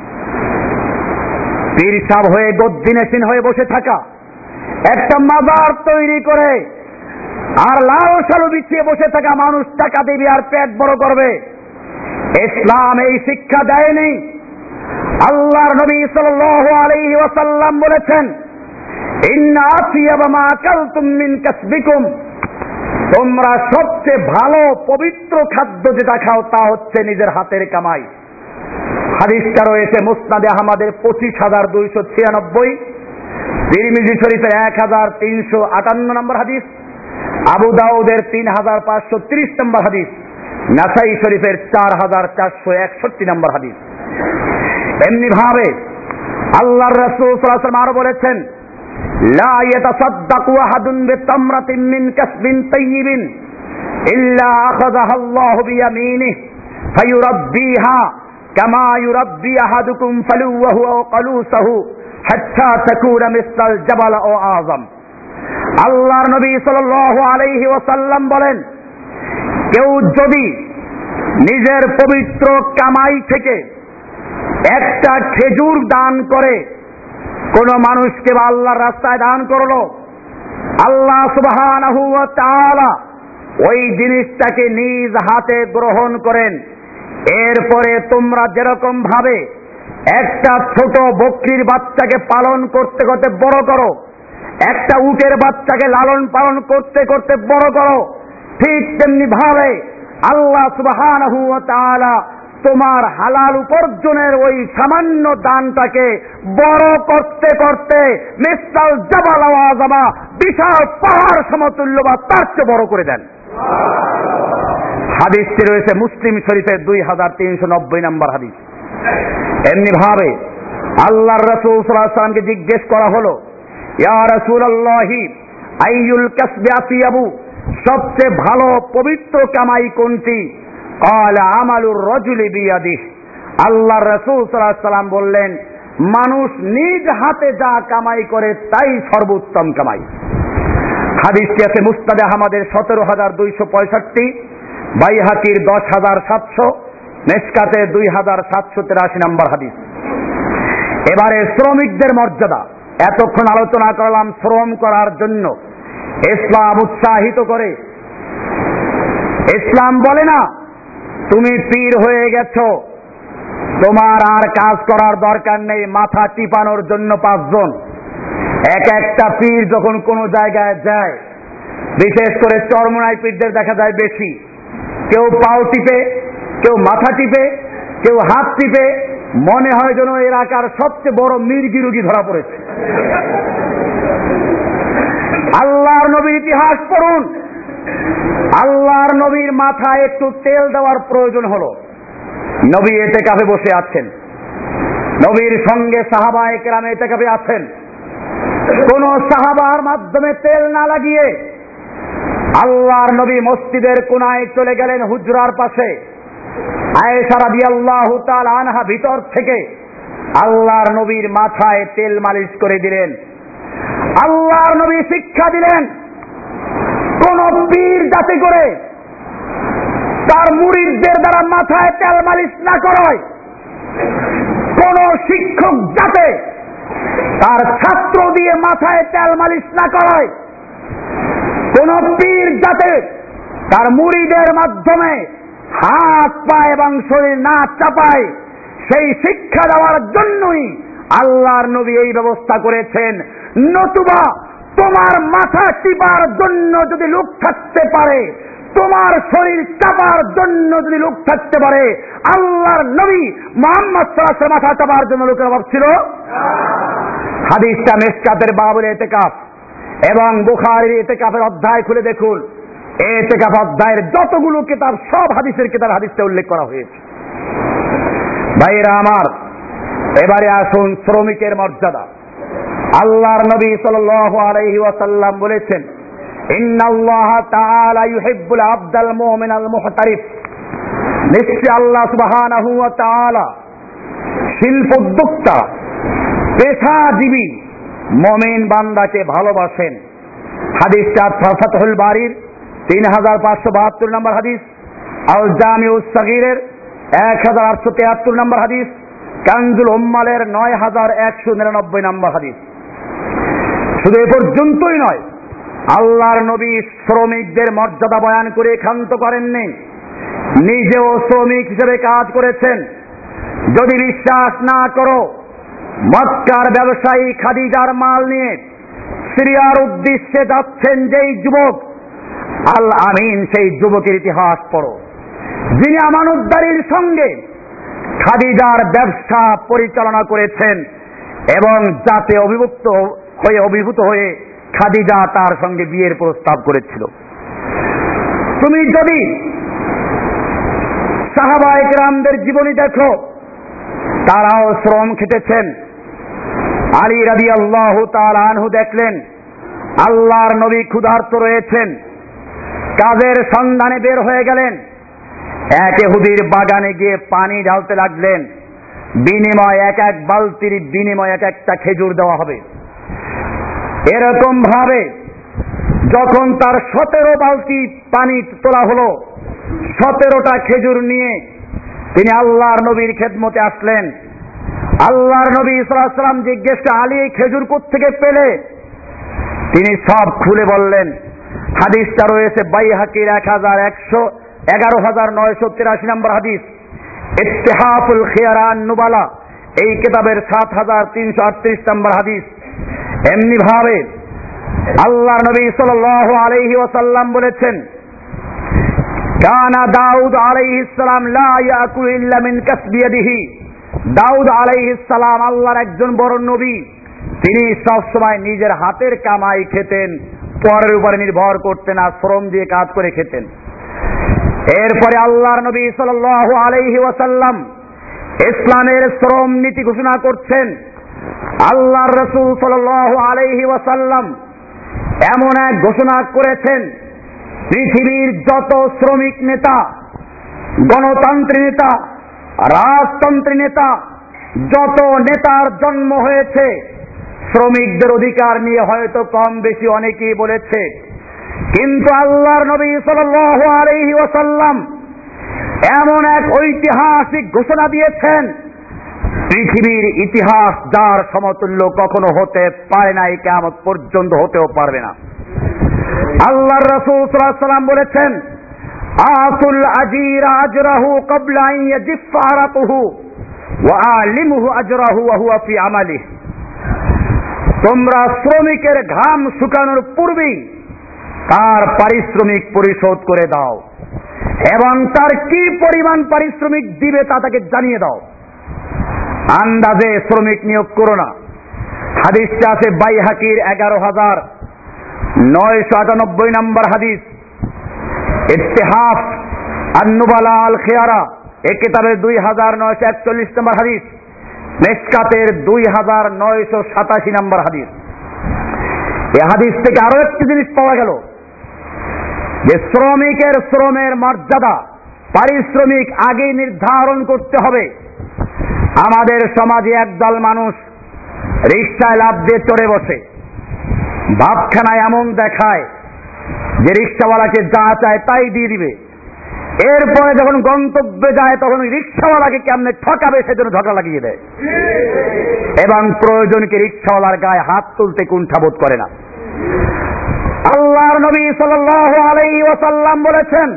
পীর সাহেব হয়ে গদ্দিনেশিন হয়ে বসে থাকা, একটা মাজার তৈরি করে আর লাল সালু বিছিয়ে বসে থাকা মানুষ টাকা দেবে আর পেট বড় করবে, ইসলাম এই শিক্ষা দেয়নি। আল্লাহর নবী সাল্লাল্লাহু আলাইহি ওয়াসাল্লাম বলেছেন, ইন্না আতিয়াবা মা আকালতুম মিন কাসবিকুম, তোমরা সবচেয়ে ভালো পবিত্র খাদ্য যেটা খাও তা হচ্ছে নিজের হাতের কামাই। হাদিসটা রয়েছে মুসনাদে আহমদের পঁচিশ হাজার দুইশো ছিয়ানব্বই, তিরমিজি শরীফের এক হাজার তিনশো আটান্ন নম্বর হাদিস, আবু দাউদের তিন হাজার পাঁচশো ত্রিশ নম্বর হাদিস, নাসাই শরীফের চার হাজার চারশো একষট্টি নম্বর হাদিস। এমনি ভাবে আল্লাহর রাসূল সাল্লাল্লাহু আলাইহি ওয়াসাল্লাম আরো বলেছেন, লা ইয়াতাসাদ্দাকু আহাদুন বিতামরাতিন মিন কাসবিন তাইয়িবিন ইল্লা আখাযাহা আল্লাহু বিয়ামিনিহি ফায়ুরাব্বিহা কামা ইউরাব্বি আহাদুকুম ফালুওয়াহু আও কালুসাহু হাত্তা তাকুনা মিসলাল জাবাল ও আযম। আল্লাহর নবী সাল্লাল্লাহু আলাইহি ওয়াসাল্লাম বলেন, কেউ যদি নিজের পবিত্র কামাই থেকে একটা খেজুর দান করে, কোন মানুষকে বা আল্লাহর রাস্তায় দান করলো, আল্লাহ সুবহানাহু ওয়া তাআলা ওই জিনিসটাকে নিজ হাতে গ্রহণ করেন। এরপরে তোমরা যেরকম ভাবে একটা ছোট বকরির বাচ্চাকে পালন করতে করতে বড় করো, একটা উটের বাচ্চাকে লালন পালন করতে করতে বড় করো, ঠিক তেমনি ভাবে আল্লাহ সুবহানাহু ওয়া তাআলা তোমার হালাল উপার্জনের ওই সামান্য দানটাকে বড় করতে করতে মিসলাল জাবাল ওয়া আযমা, বিশাল পাহাড় সমতুল্য বা তার চেয়ে বড় করে দেন। হাদিসটি রয়েছে মুসলিম শরীফের দুই হাজার তিনশো নব্বই নম্বর হাদিস। এমনি ভাবে আল্লাহর রাসূল সাল্লাল্লাহু আলাইহি ওয়াসাল্লামকে জিজ্ঞেস করা হলো, ইয়া রাসূলুল্লাহি আইয়ুল কাসবি আতিয়াবু, সবচেয়ে ভালো পবিত্র কামাই কোনটি? ক্বালা আমালুর রাজুলি বিয়াদিহি, আল্লাহর রাসূল সাল্লাল্লাহু আলাইহি ওয়াসাল্লাম বললেন, মানুষ নিজ হাতে যা কামাই করে তাই সর্বোত্তম কামাই। হাদিসটি আছে মুসনাদে আহমদের সতেরো হাজার দুইশো পঁয়ষট্টি, বাইহাকির দশ হাজার সাতশো, মেশকাতে দুই হাজার সাতশো তেরাশি নম্বর হাদিস। এবারে শ্রমিকদের মর্যাদা। এতক্ষণ আলোচনা করলাম শ্রম করার জন্য ইসলাম উৎসাহিত করে। ইসলাম বলে না তুমি পীর হয়ে গেছো, তোমার আর কাজ করার দরকার নেই, মাথা টিপানোর জন্য পাঁচজন। এক একটা পীর যখন কোনো জায়গায় যায়, বিশেষ করে চরমোনাই পীরদের দেখা যায় বেশি, কেউ পাও টিপে, কেউ মাথা টিপে, কেউ হাত টিপে, মনে হয় যেন এলাকার সবচেয়ে বড় মির্গি রুগী ধরা পড়েছে। আল্লাহর নবীর ইতিহাস পড়ুন। আল্লাহর নবীর মাথায় একটু তেল দেওয়ার প্রয়োজন হলো, নবী ইতিকাফে বসে আছেন, নবীর সঙ্গে সাহাবায়ে কেরাম ইতিকাফে আছেন। কোন সাহাবার মাধ্যমে তেল না লাগিয়ে আল্লাহর নবী মসজিদের কোনায় চলে গেলেন, হুজরার পাশে। আয়েশা রাদিয়াল্লাহু তাআলা আনহা ভিতর থেকে আল্লাহর নবীর মাথায় তেল মালিশ করে দিলেন। আল্লাহর নবী শিক্ষা দিলেন, কোন পীর যাতে করে তার মুরিদদের দ্বারা মাথায় তেল মালিশ না করায়, কোন শিক্ষক যাতে তার ছাত্র দিয়ে মাথায় তেল মালিশ না করায়, কোন পীর যাতে তার মুরিদের মাধ্যমে হাত পা এবং শরীর না চাপায়, সেই শিক্ষা দেওয়ার জন্যই আল্লাহর নবী এই ব্যবস্থা করেছেন। নতুবা তোমার মাথা টিপার জন্য যদি লোক থাকতে পারে, তোমার শরীর চাপার জন্য যদি লোক থাকতে পারে, আল্লাহর নবী মুহাম্মদ সাল্লাল্লাহু আলাইহি ওয়াসাল্লাম মাথা চাপার জন্য লোকের অভাব ছিল? হাদিসটা মিশকাতের বাবুল ইতিকাফ এবং বুখারীর ইতিকাফের অধ্যায় খুলে দেখুন। ইতিকাফ অধ্যায়ের যতগুলো কিতাব, সব হাদিসের কিতাব হাদিসটা উল্লেখ করা হয়েছে। ভাইরা আমার, এবারে আসুন শ্রমিকের মর্যাদা। আল্লাহর নবী সাল্লাল্লাহু আলাইহি ওয়াসাল্লাম বলেছেন, ইন্নাল্লাহ তাআলা ইউহিব্বুল আবদাল মুমিনাল মুহতারিফ। নিশ্চয় আল্লাহ সুবহানাহু ওয়া তাআলা শিল্প উদ্যোক্তা, পেশাজীবী মুমিন বান্দাকে ভালোবাসেন। হাদিসটা ফাতহুল বারীর তিন হাজার পাঁচশো বাহাত্তর নম্বর হাদিস, আল জামিউস সাগীরের এক হাজার আটশো তেহাত্তর নম্বর হাদিস, কানজুল উম্মালের নয় হাজার একশো নিরানব্বই নম্বর হাদিস। শুধু এ পর্যন্তই নয়, আল্লাহর নবী শ্রমিকদের মর্যাদা বয়ান করে ক্ষান্ত করেননি, নিজেও শ্রমিক হিসেবে কাজ করেছেন। যদি বিশ্বাস না করো, মক্কার ব্যবসায়ী খাদিজার মাল নিয়ে সিরিয়ার উদ্দেশ্যে যাচ্ছেন যেই যুবক আল আমিন, সেই যুবকের ইতিহাস পড়ো, যিনি আমানতদারির সঙ্গে খাদিজার ব্যবসা পরিচালনা করেছেন এবং যাতে অভিভুক্ত হয়ে অভিভূত হয়ে খাদিজা তার সঙ্গে বিয়ের প্রস্তাব করেছিল। তুমি যদি সাহাবায়ে কেরামদের জীবনী দেখো, তারাও শ্রম খেটেছেন। আলী রাদিয়াল্লাহু তাআলা আনহু দেখলেন আল্লাহর নবী ক্ষুধার্ত রয়েছেন, কাজের সন্ধানে বের হয়ে গেলেন। এক ইহুদির বাগানে গিয়ে পানি ঢালতে লাগলেন, বিনিময় এক এক বালতির বিনিময় এক একটা খেজুর দেওয়া হবে। এরকম ভাবে যখন তার সতেরো বালতি পানি তোলা হলো, সতেরোটা খেজুর নিয়ে তিনি আল্লাহর নবীর খেদমতে আসলেন। আল্লাহর নবী সাল্লাল্লাহু আলাইহি ওয়াসাল্লাম জিজ্ঞেস করলেন, আলী খেজুর কোত্থেকে পেলে? তিনি সব খুলে বললেন। হাদিসটা রয়েছে বাইহাকির এক হাজার একশো এগারো হাজার নয়শো তিরাশি নম্বর হাদিস, ইত্তিহাফুল খিয়ারান নুবালা এই কিতাবের সাত হাজার তিনশো আটত্রিশ নম্বর হাদিস। এমনি ভাবে আল্লাহর নবী সাল্লাল্লাহু আলাইহি ওয়াসাল্লাম বলেছেন, কানা দাউদ আলাইহিস সালাম লা ইয়াকুলু ইল্লা মিন কাসবি ইয়াদিহি। দাউদ আলাইহিস সালাম আল্লাহর একজন বড় নবী, তিনি সব সময় নিজের হাতের কামাই খেতেন, পরের উপরে নির্ভর করতেন না, শ্রম দিয়ে কাজ করে খেতেন। এরপরে আল্লাহর নবী সাল্লাল্লাহু আলাইহি ওয়াসাল্লাম ইসলামের শ্রম নীতি ঘোষণা করছেন। আল্লাহর রাসূল সাল্লাল্লাহু আলাইহি ওয়াসাল্লাম এমন এক ঘোষণা করেছেন, পৃথিবীর যত শ্রমিক নেতা, গণতন্ত্রী নেতা, রাজতন্ত্রী নেতা, যত নেতার জন্ম হয়েছে, শ্রমিকদের অধিকার নিয়ে হয়তো কম বেশি অনেকেই বলেছে, কিন্তু আল্লাহর নবী সাল্লাল্লাহু আলাইহি ওয়াসাল্লাম এমন এক ঐতিহাসিক ঘোষণা দিয়েছেন, পৃথিবীর ইতিহাস যার সমতুল্য কখনো হতে পারে নাই, কিয়ামত পর্যন্ত হতেও পারবে না। আল্লাহর রাসূল সাল্লাল্লাহু আলাইহি ওয়াসাল্লাম বলেছেন, আতুল আজির আজরাহু ক্বাবলা আন ইয়াজিফা আরাতুহু। ওয়া আলিমুহু আজরাহু ওয়া হুয়া ফি আমালিহি, তোমরা শ্রমিকের ঘাম শুকানোর পূর্বেই তার পারিশ্রমিক পরিশোধ করে দাও এবং তার কি পরিমাণ পারিশ্রমিক দিবে তা তাকে জানিয়ে দাও। আন্দাজে শ্রমিক নিয়োগ করো না। হাদিসটা আছে বাইহাকির এগারো হাজার নয়শো আটানব্বই নম্বর হাদিস, ইত্তেহাফ আন-নুবালা আল খিয়ারা এ কিতাবের দুই হাজার নয়শো একচল্লিশ নম্বর হাদিস, মেশকাতের দুই হাজার নয়শো সাতাশি নম্বর হাদিস। এই হাদিস থেকে আরো একটি জিনিস পাওয়া গেল যে শ্রমিকের শ্রমের মর্যাদা পারিশ্রমিক আগেই নির্ধারণ করতে হবে। আমাদের সমাজে একদল মানুষ রিকশায় লাফ দিয়ে চড়ে বসে, ভাবখানায় এমন দেখায় যে রিকশাওয়ালাকে যা চায় তাই দিয়ে দিবে, এরপরে যখন গন্তব্যে যায় তখন রিকশাওয়ালাকে কেমনে ঠকাবে সেজন্য ঝগড়া লাগিয়ে দেয় এবং প্রয়োজনকে রিকশাওয়ালার গায়ে হাত তুলতে কুণ্ঠাবোধ করে না। আল্লাহর নবী সাল্লাল্লাহু আলাইহি ওয়াসাল্লাম বলেছেন,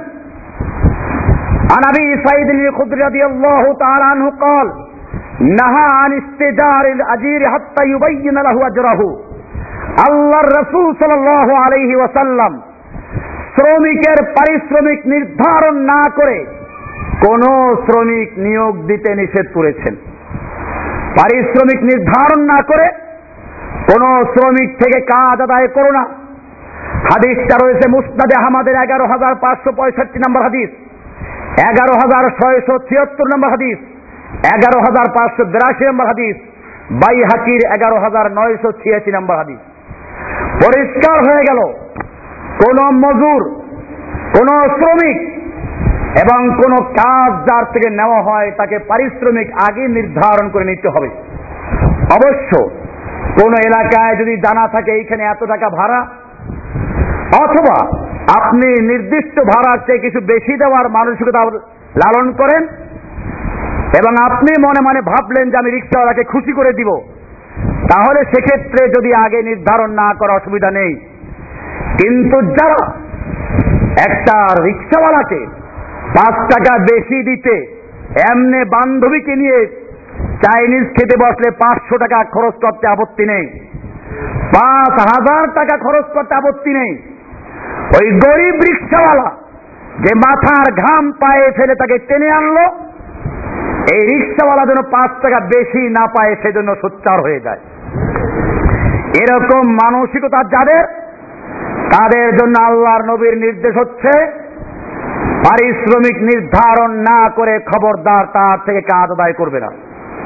আন আবি সাঈদ আল-খুদরি রাদিয়াল্লাহু তাআলা আনহু قال নাহা আন ইস্তিজারিল আজির হাত্তা ইউবাইয়িনা লাহু আজরাহু। আল্লাহর রাসূল সাল্লাল্লাহু আলাইহি ওয়াসাল্লাম শ্রমিকের পারিশ্রমিক নির্ধারণ না করে কোন শ্রমিক নিয়োগ দিতে নিষেধ করেছেন। পারিশ্রমিক নির্ধারণ না করে কোন শ্রমিক থেকে কাজ আদায় করো না। হাদিসটা রয়েছে মুসনাদে আহমদের এগারো হাজার পাঁচশো পঁয়ষট্টি নম্বর হাদিস, এগারো হাজার ছয়শো ছিয়াত্তর নম্বর হাদিস, এগারো হাজার পাঁচশো বিরাশি নম্বর হাদিস, বাইহাকির এগারো হাজার নয়শো ছিয়াশি নম্বর হাদিস। পরিষ্কার হয়ে গেল, কোন মজুর, কোন শ্রমিক এবং কোন কাজ যার থেকে নেওয়া হয় তাকে পারিশ্রমিক আগে নির্ধারণ করে নিতে হবে। অবশ্য কোন এলাকায় যদি জানা থাকে এইখানে এত টাকা ভাড়া, অথবা আপনি নির্দিষ্ট ভাড়ার চেয়ে কিছু বেশি দেওয়ার মানসিকতা লালন করেন এবং আপনি মনে মনে ভাবলেন যে আমি রিকশাওয়ালাকে খুশি করে দিব, তাহলে সেক্ষেত্রে যদি আগে নির্ধারণ না করা অসুবিধা নেই। কিন্তু যারা একটা রিকশাওয়ালাকে পাঁচ টাকা বেশি দিতে এমনি বান্ধবীকে নিয়ে চাইনিজ খেতে বসলে পাঁচশো টাকা খরচ করতে আপত্তি নেই, পাঁচ হাজার টাকা খরচ করতে আপত্তি নেই, ওই গরিব রিকশাওয়ালা যে মাথার ঘাম পায়ে ফেলে তাকে টেনে আনলো, এই রিকশাওয়ালা যেন পাঁচ টাকা বেশি না পায় সেজন্য সোচ্চার হয়ে যায়। এরকম মানসিকতা যাদের, তাদের জন্য আল্লাহর নবীর নির্দেশ হচ্ছে পারিশ্রমিক নির্ধারণ না করে খবরদার তার থেকে কাজ আদায় করবে না।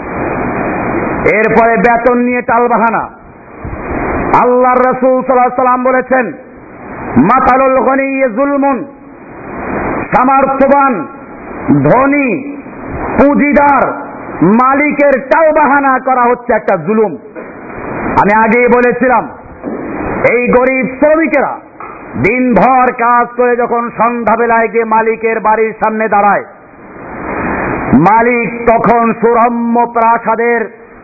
এরপরে বেতন নিয়ে টালবাহানা। আল্লাহর রাসূল সাল্লাল্লাহু আলাইহি ওয়াসাল্লাম বলেছেন, মাতালুল গনি যুলমুন, সামর্থ্যবান ধনী পুঁজিদার মালিকের টালবাহানা করা হচ্ছে একটা জুলুম। আমি আগেই বলেছিলাম, এই গরিব শ্রমিকেরা দিনভর কাজ করে যখন সন্ধ্যাবেলায় গিয়ে মালিকের বাড়ির সামনে দাঁড়ায়, মালিক তখন সুরম্য প্রাসাদের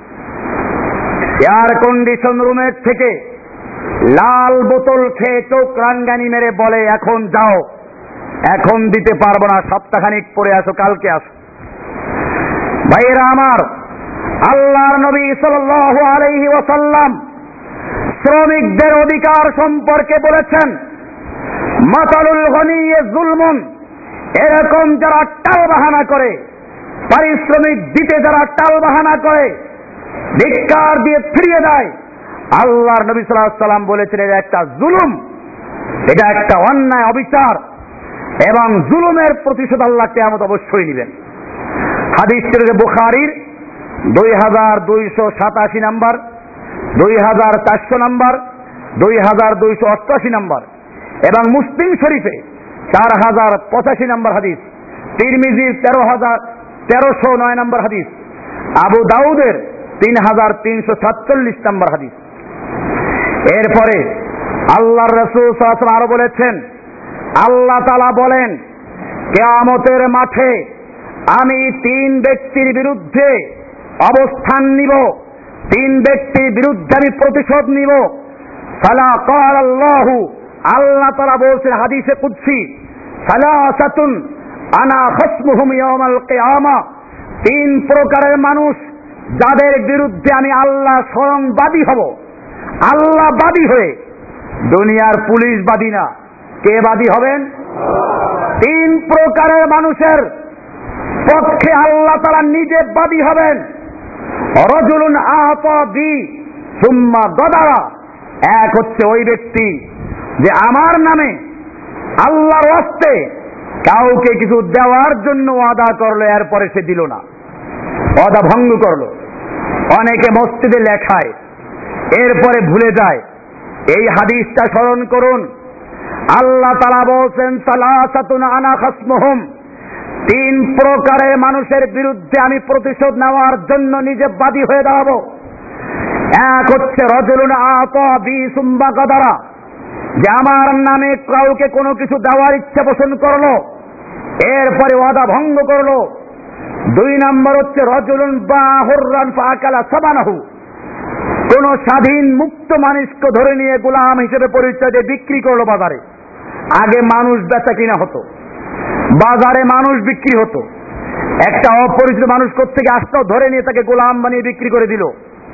এয়ার কন্ডিশন রুমের থেকে লাল বোতল খেয়ে চোখ রাঙ্গানি মেরে বলে, এখন যাও, এখন দিতে পারবো না, সপ্তাহখানিক পরে আসো, কালকে আসো। ভাইয়েরা আমার, আল্লাহর নবী সাল্লাল্লাহু আলাইহি ওয়াসাল্লাম শ্রমিকদের অধিকার সম্পর্কে বলেছেন, মাতালুল গনি যুলমুন, এরকম যারা টালবাহানা করে, পারিশ্রমিক দিতে যারা টালবাহানা করে, ধিক্কার দিয়ে ফিরিয়ে দেয়, আল্লাহর নবী সাল্লাল্লাহু আলাইহি ওয়াসাল্লাম বলেছেন এটা একটা জুলুম, এটা একটা অন্যায়, অবিচার, এবং জুলুমের প্রতিশোধ আল্লাহ কিয়ামত অবশ্যই নেবেন। হাদিস শরীফে বুখারীর দুই হাজার দুইশো সাতাশি নাম্বার, দুই হাজার চারশো নাম্বার, দুই হাজার দুইশো অষ্টআশি নাম্বার এবং মুসলিম শরীফে চার হাজার পঁচাশি নাম্বার হাদিস, তিরমিজির তেরো হাজার তেরোশো নয় নাম্বার হাদিস, আবু দাউদের তিন হাজার তিনশো সাতচল্লিশ নাম্বার হাদিস। এরপরে আল্লাহর রাসূল সাল্লাল্লাহু আলাইহি ওয়াসাল্লাম আরো বলেছেন, আল্লাহ তাআলা বলেন, কিয়ামতের মাঠে আমি তিন ব্যক্তির বিরুদ্ধে অবস্থান নিব, তিন ব্যক্তির বিরুদ্ধে আমি প্রতিশোধ নিব। ফালা ক্বাল আল্লাহু, আল্লাহ তাআলা বলছেন হাদিসে কুদসি, সালাসাতুন আনা খাসমুহুম ইয়াউমাল কিয়ামা, তিন প্রকারের মানুষ যাদের বিরুদ্ধে আমি আল্লাহ স্বয়ং বাদী হব। আল্লাহ বাদী হয়ে, দুনিয়ার পুলিশ বাদী না। কে বাদী হবেন? তিন প্রকারের মানুষের পক্ষে আল্লাহ তাআলা নিজে বাদী হবেন। রাজুলুন আতা বি সুম্মা গাদারা, এক হচ্ছে ওই ব্যক্তি যে আমার নামে আল্লাহর ওয়াস্তে কাউকে কিছু দেওয়ার জন্য ওয়াদা করলো, এরপরে সে দিল না, ওয়াদা ভঙ্গ করলো। অনেকে মসজিদে লেখায়, এরপরে ভুলে যায়। এই হাদিসটা স্মরণ করুন। আল্লাহ তাআলা বলছেন সালাসাতুন আনা খাসমুহুম, তিন প্রকারের মানুষের বিরুদ্ধে আমি প্রতিশোধ নেওয়ার জন্য নিজে বাদী হয়ে দাঁড়াবো। এক হচ্ছে রাজুলুন আতা বি সুম্মা গাদারা, যে আমার নামে কাউকে কোনো কিছু দেওয়ার ইচ্ছা পোষণ করলো, এরপরে ওয়াদা ভঙ্গ করলো। দুই নম্বর হচ্ছে রাজুলুন বাহুররান ফাআকালা সাবানাহু, কোন স্বাধীন মুক্ত মানুষকে ধরে নিয়ে গোলাম হিসেবে পরিচয় দিয়ে বিক্রি করলো বাজারে। আগে মানুষ বেচা কিনা হতো, বাজারে মানুষ বিক্রি হতো। একটা অপরিচিত মানুষ কোত্থেকে আসতো, ধরে নিয়ে তাকে গোলাম বানিয়ে বিক্রি করে দিল।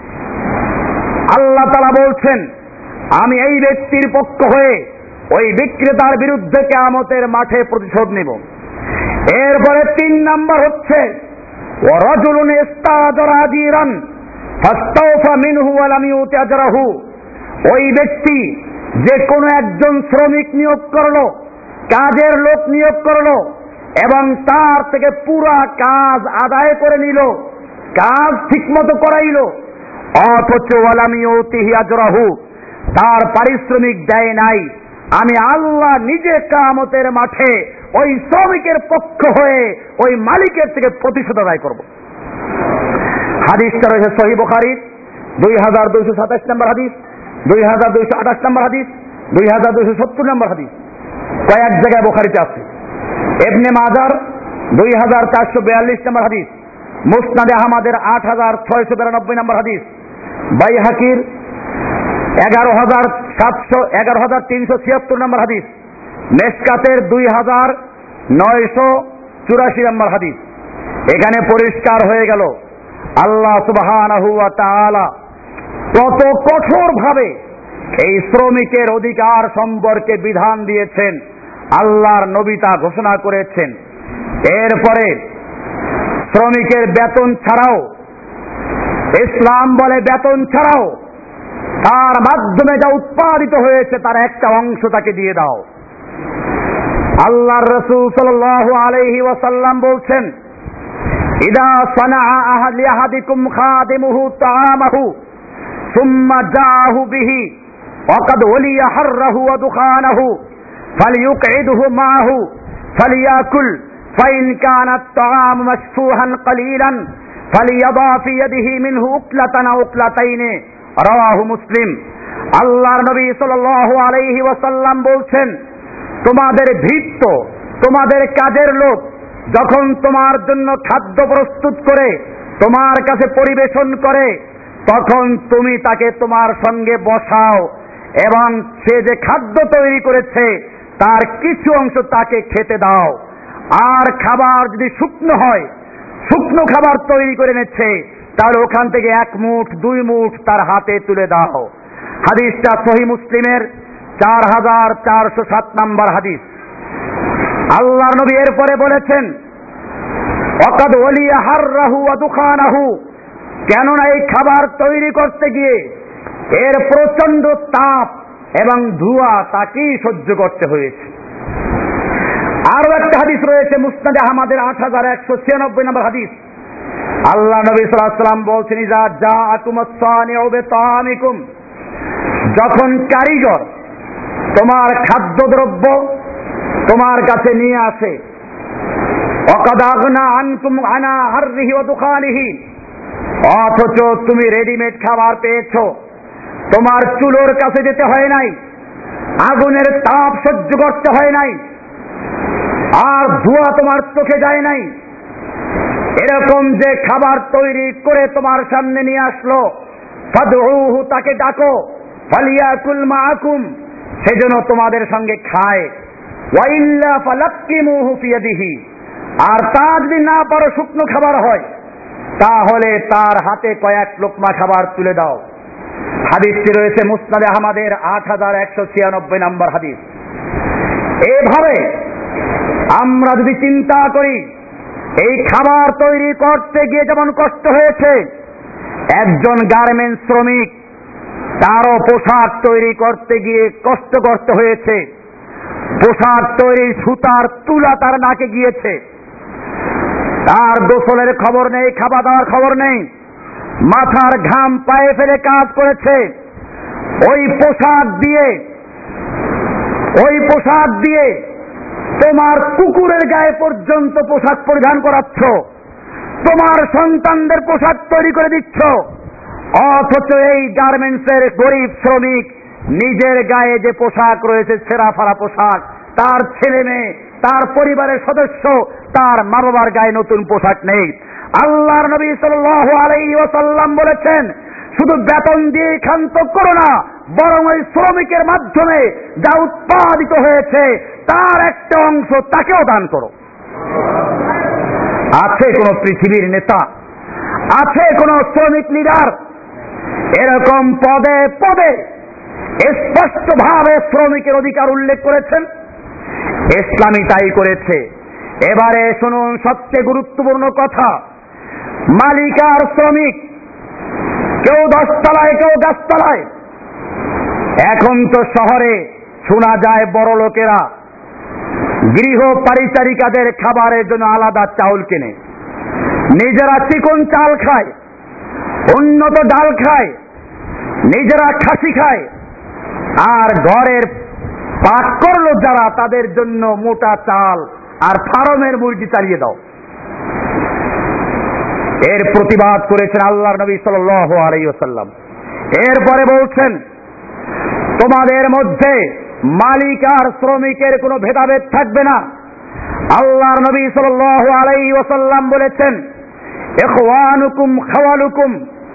আল্লাহ তাআলা বলছেন আমি এই ব্যক্তির পক্ষ হয়ে ওই বিক্রেতার বিরুদ্ধে কিয়ামতের মাঠে প্রতিশোধ নেব। এরপরে তিন নাম্বার হচ্ছে ওয়ারাজুলুন ইস্তাজারা আজীরান ফাস্তাওফা মিনহু ওয়া লাম ইউতি আজরাহু, ওই ব্যক্তি যে কোনো একজন শ্রমিক নিয়োগ করলো, কাজের লোক নিয়োগ করলো এবং তার থেকে পুরা কাজ আদায় করে নিল, কাজ ঠিকমতো করাইলো, অথচ ওয়া লাম ইউতিহি আজরাহু, তার পারিশ্রমিক দেয় নাই, আমি আল্লাহ নিজে কিয়ামতের মাঠে ওই শ্রমিকের পক্ষ হয়ে ওই মালিকের থেকে প্রতিশোধ আদায় করব। হাদিসটা রয়েছে সহিহ বুখারীর দুই হাজার দুইশো সাতাশ নম্বর হাদিস, দুই হাজার দুইশো আঠাশ নম্বর হাদিস, দুই হাজার দুইশো সত্তর নম্বর হাদিস, কয়েক জায়গায় বুখারীতে আছে। ইবনে মাজার দুই হাজার চারশো বিয়াল্লিশ নম্বর হাদিস, মুসনাদে আহমদের আট হাজার ছয়শো বিরানব্বই নম্বর হাদিস, বাইহাকির এগারো হাজার সাতশো এগারো হাজার তিনশো ছিয়াত্তর নম্বর হাদিস, মেশকাতের দুই হাজার নয়শো চুরাশি নম্বর হাদিস। এখানে পরিষ্কার হয়ে গেল আল্লাহ সুবহানাহু ওয়া তাআলা কত কঠোর ভাবে এই শ্রমিকের অধিকার সম্পর্কে বিধান দিয়েছেন, আল্লাহর নবী তা ঘোষণা করেছেন। এরপরে শ্রমিকের বেতন ছাড়াও, ইসলাম বলে বেতন ছাড়াও তার মাধ্যমে যা উৎপাদিত হয়েছে তার একটা অংশ তাকে দিয়ে দাও। আল্লাহর রাসূল সাল্লাল্লাহু আলাইহি ওয়াসাল্লাম বলছেন ইদা সানাআ আহলি আহাদিকুম খাদিমুহু তাআমাহু সুম্মা জাআহু বিহি ওয়াকাদ ওয়ালিয়া হাররাহু ওয়া দুখানাহু ফালিয়ুকঈদহু মা'হু ফালিয়াকুল ফাইন কানা আত-তাআমু মাশফুহান কলিলান ফালিয়াদা ফি ইয়াদিহি মিনহু উকলাতান আও উকলাতাইনি, রাওয়াহু মুসলিম। আল্লাহর নবী সাল্লাল্লাহু আলাইহি ওয়াসাল্লাম বলছেন তোমাদের ভৃত্য, তোমাদের কাজের লোক যখন তোমার জন্য খাদ্য প্রস্তুত করে তোমার কাছে পরিবেশন করে, তখন তুমি তাকে তোমার সঙ্গে বসাও এবং সে যে খাদ্য তৈরি করেছে তার কিছু অংশ তাকে খেতে দাও। আর খাবার যদি শুকনো হয়, শুকনো খাবার তৈরি করে এনেছে, তাহলে ওখান থেকে এক মুঠ দুই মুঠ তার হাতে তুলে দাও। হাদিসটা সহিহ মুসলিমের চার হাজার চারশো সাত নম্বর হাদিস। আল্লাহর নবী এরপরে বলেছেন ওয়াকাদ ওয়ালিয়া হাররাহু ওয়া দুখানাহু, কেননা এই খাবার তৈরি করতে গিয়ে এর প্রচন্ড তাপ এবং ধোঁয়া তাকেই সহ্য করতে হয়েছে। আরো একটা হাদিস রয়েছে মুসনাদে আহমদের আট হাজার একশো ছিয়ানব্বই নম্বর হাদিস। আল্লাহ নবী সাল্লাল্লাহু আলাইহি ওয়াসাল্লাম বলছেন ইযা জাআকুমুস সানিউ বিতামিকুম, যখন কারিগর তোমার খাদ্যদ্রব্য তোমার কাছে নিয়ে আসে, ওয়াকাদ আগনা আনকুম আনা হাররিহি ওয়া দুখানিহি, অথচ তুমি রেডিমেড খাবার পেয়েছো, তোমার চুলোর কাছে যেতে হয় নাই, আগুনের তাপ সহ্য করতে হয় নাই, আর ধোঁয়া তোমার চোখে যায় নাই, এরকম যে খাবার তৈরি করে তোমার সামনে নিয়ে আসলো, ফাদউহু, তাকে ডাকো, ফালিয়াকুল মাআকুম, সেজন্য তোমাদের সঙ্গে খায়, ওয়াইল্লা ফালাক্কিমুহু ফি ইয়াদিহি, আর তা যদি না পারো শুকনো খাবার হয় তাহলে তার হাতে কয়েক লোকমা খাবার তুলে দাও। হাদিসটি রয়েছে মুসনাদে আহমদের আট হাজার একশো ছিয়ানব্বই নম্বর হাদিস। এভাবে আমরা যদি চিন্তা করি, এই খাবার তৈরি করতে গিয়ে যেমন কষ্ট হয়েছে, একজন গার্মেন্টস শ্রমিক তারও পোশাক তৈরি করতে গিয়ে কষ্ট করতে হয়েছে। পোশাক তৈরির সুতার তুলা তার নাকে গিয়েছে, তার গোসলের খবর নেই, খাওয়া দাওয়ার খবর নেই, মাথার ঘাম পায়ে ফেলে কাজ করেছে। ওই পোশাক দিয়ে ওই পোশাক দিয়ে তোমার কুকুরের গায়ে পর্যন্ত পোশাক পরিধান করাচ্ছ, তোমার সন্তানদের পোশাক তৈরি করে দিচ্ছ, অথচ এই গার্মেন্টসের গরিব শ্রমিক নিজের গায়ে যে পোশাক রয়েছে, ছেঁড়া ফাড়া পোশাক, তার ছেলে মেয়ে, তার পরিবারের সদস্য, তার মা বাবার গায়ে নতুন পোশাক নেই। আল্লাহর নবী সাল্লাল্লাহু আলাইহি ওয়াসাল্লাম বলেছেন, শুধু বেতন দিয়ে ক্ষান্ত করো না, বরং ওই শ্রমিকের মাধ্যমে যা উৎপাদিত হয়েছে তার একটা অংশ তাকেও দান করো। আছে কোন পৃথিবীর নেতা, আছে কোন শ্রমিক লিডার এরকম পদে পদে স্পষ্টভাবে শ্রমিকের অধিকার উল্লেখ করেছেন? ইসলামই তাই করেছে। এবারে শুনুন সবচেয়ে গুরুত্বপূর্ণ কথা। মালিক আর শ্রমিক, কেউ দশতলায়, কেউ গাছতলায়। এখন তো শহরে শোনা যায় বড় লোকেরা গৃহ পরিচারিকাদের খাবারের জন্য আলাদা চাউল কেনে, নিজেরা চিকন চাল খায়, উন্নত ডাল খায়, নিজেরা খাসি খায়, আর ঘরের পাক করলো যারা তাদের জন্য মোটা চাল আর ফার্মের মুরগি চালিয়ে দাও। এর প্রতিবাদ করেছেন আল্লাহর নবী সাল্লাল্লাহু আলাইহি ওয়াসাল্লাম। এরপরে বলছেন, তোমাদের মধ্যে মালিক আর শ্রমিকের কোনো ভেদাভেদ থাকবে না। আল্লাহর নবী সাল্লাল্লাহু আলাইহি ওয়াসাল্লাম বলেছেন, ইখওয়ানুকুম খাওয়ালুকুম,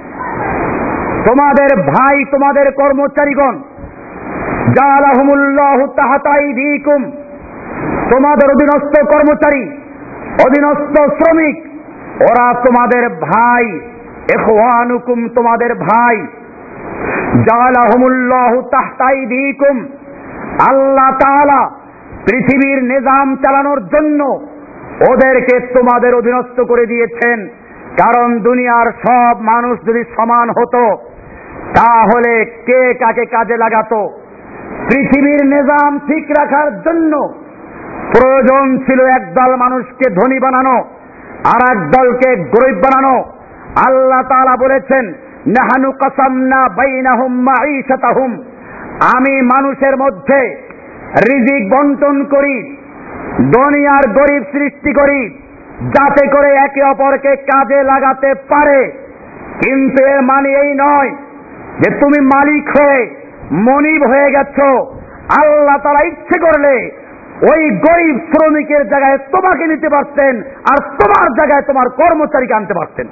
তোমাদের ভাই, তোমাদের কর্মচারীগণ, জালাহুমুল্লাহু তাহতা আইদিকুম, তোমাদের অধীনস্থ কর্মচারী, অধীনস্থ শ্রমিক, ওরা তোমাদের ভাই। ইখওয়ানুকুম, তোমাদের ভাই। জালাহুমুল্লাহু তাহতা আইদিকুম, আল্লাহ তাআলা পৃথিবীর নিজাম চালানোর জন্য ওদেরকে তোমাদের অধীনস্থ করে দিয়েছেন। কারণ দুনিয়ার সব মানুষ যদি সমান হতো তাহলে কে কাকে কাজে লাগাতো? পৃথিবীর নিজাম ঠিক রাখার জন্য প্রয়োজন ছিল একদল মানুষকে ধনী বানানো, আর এক দলকে গরিব বানানো। আল্লাহ তাআলা বলেছেন, নাহানু কাসামনা বাইনাহুম মাঈশাতাহুম, আমি মানুষের মধ্যে রিজিক বন্টন করি, ধনী আর গরিব সৃষ্টি করি, যাতে করে একে অপরকে কাজে লাগাতে পারে। কিন্তু এর মানে এই নয় যে তুমি মালিক হয়ে মনিব হয়ে গেছো। আল্লাহ তাআলা ইচ্ছে করলে ওই গরিব শ্রমিকের জায়গায় তোমাকে নিতে পারতেন, আর তোমার জায়গায় তোমার কর্মচারীকে আনতে পারতেন।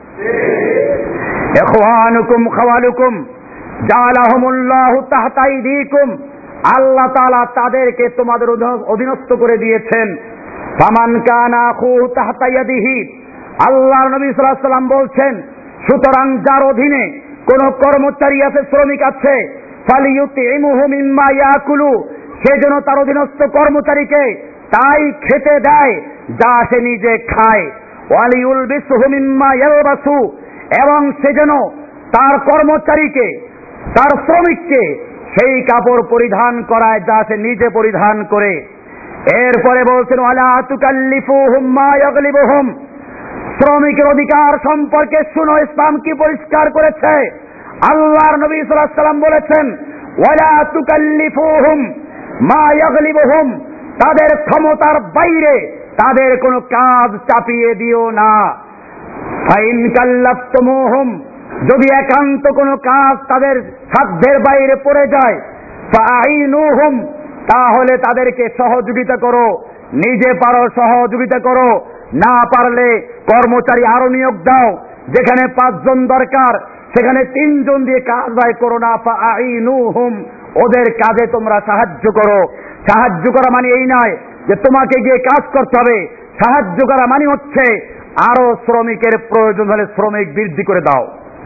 ইখওয়ানুকুম খাওয়ালুকুম জালাহুমুল্লাহু তাহতা আইদিকুম, আল্লাহ তাআলা তাদেরকে তোমাদের অধীনস্থ করে দিয়েছেন। ফামান কানা আখুহু তাহতা ইয়াদিহি, আল্লাহর নবী সাল্লাল্লাহু আলাইহি ওয়াসাল্লাম বলছেন, সুতরাং যার অধীনে কোন কর্মচারী আছে, শ্রমিক আছে, ফালিয়ুতিমুহু মিম্মা ইয়াকুলু, সে যেন তার অধীনস্থ কর্মচারীকে তাই খেতে দেয় যা সে নিজে খায়। ওয়ালিউলবিসুহু মিম্মা ইয়ালবাসু, এবং সে যেন তার কর্মচারীকে, তার শ্রমিককে সেই কাপড় পরিধান করায় যা সে নিজে পরিধান করে। এরপরে বলছেন, ওয়ালা তুকাল্লিফুহুম মা ইয়াগলিবুহুম, শ্রমিকের অধিকার সম্পর্কে শুনো, ইসলাম কি পরিষ্কার করেছে। আল্লাহর নবী সাল্লাল্লাহু আলাইহি ওয়াসাল্লাম বলেছেন, ওয়ালা তুকাল্লিফুহুম মা ইয়াগলিবুহুম, তাদের ক্ষমতার বাইরে তাদের কোনো কাজ চাপিয়ে দিও না। ফাইন কাল্লাফতুমুহুম, যদি একান্ত কোনো কাজ তাদের সাধ্যের বাইরে পড়ে যায়, ফাআইনুহুম, তাহলে তাদেরকে সহযোগিতা করো, নিজে পারো সহযোগিতা করো, না পারলে কর্মচারী আরো নিয়োগ দাও। যেখানে পাঁচজন দরকার সেখানে তিনজন দিয়ে কাজ আদায় করো না। ফাআইনুহুম, ওদের কাজে তোমরা সাহায্য করো। সাহায্য করা মানে এই নয় যে তোমাকে গিয়ে কাজ করতে হবে। সাহায্য করা মানে হচ্ছে আরো শ্রমিকের প্রয়োজন হলে শ্রমিক বৃদ্ধি করে দাও।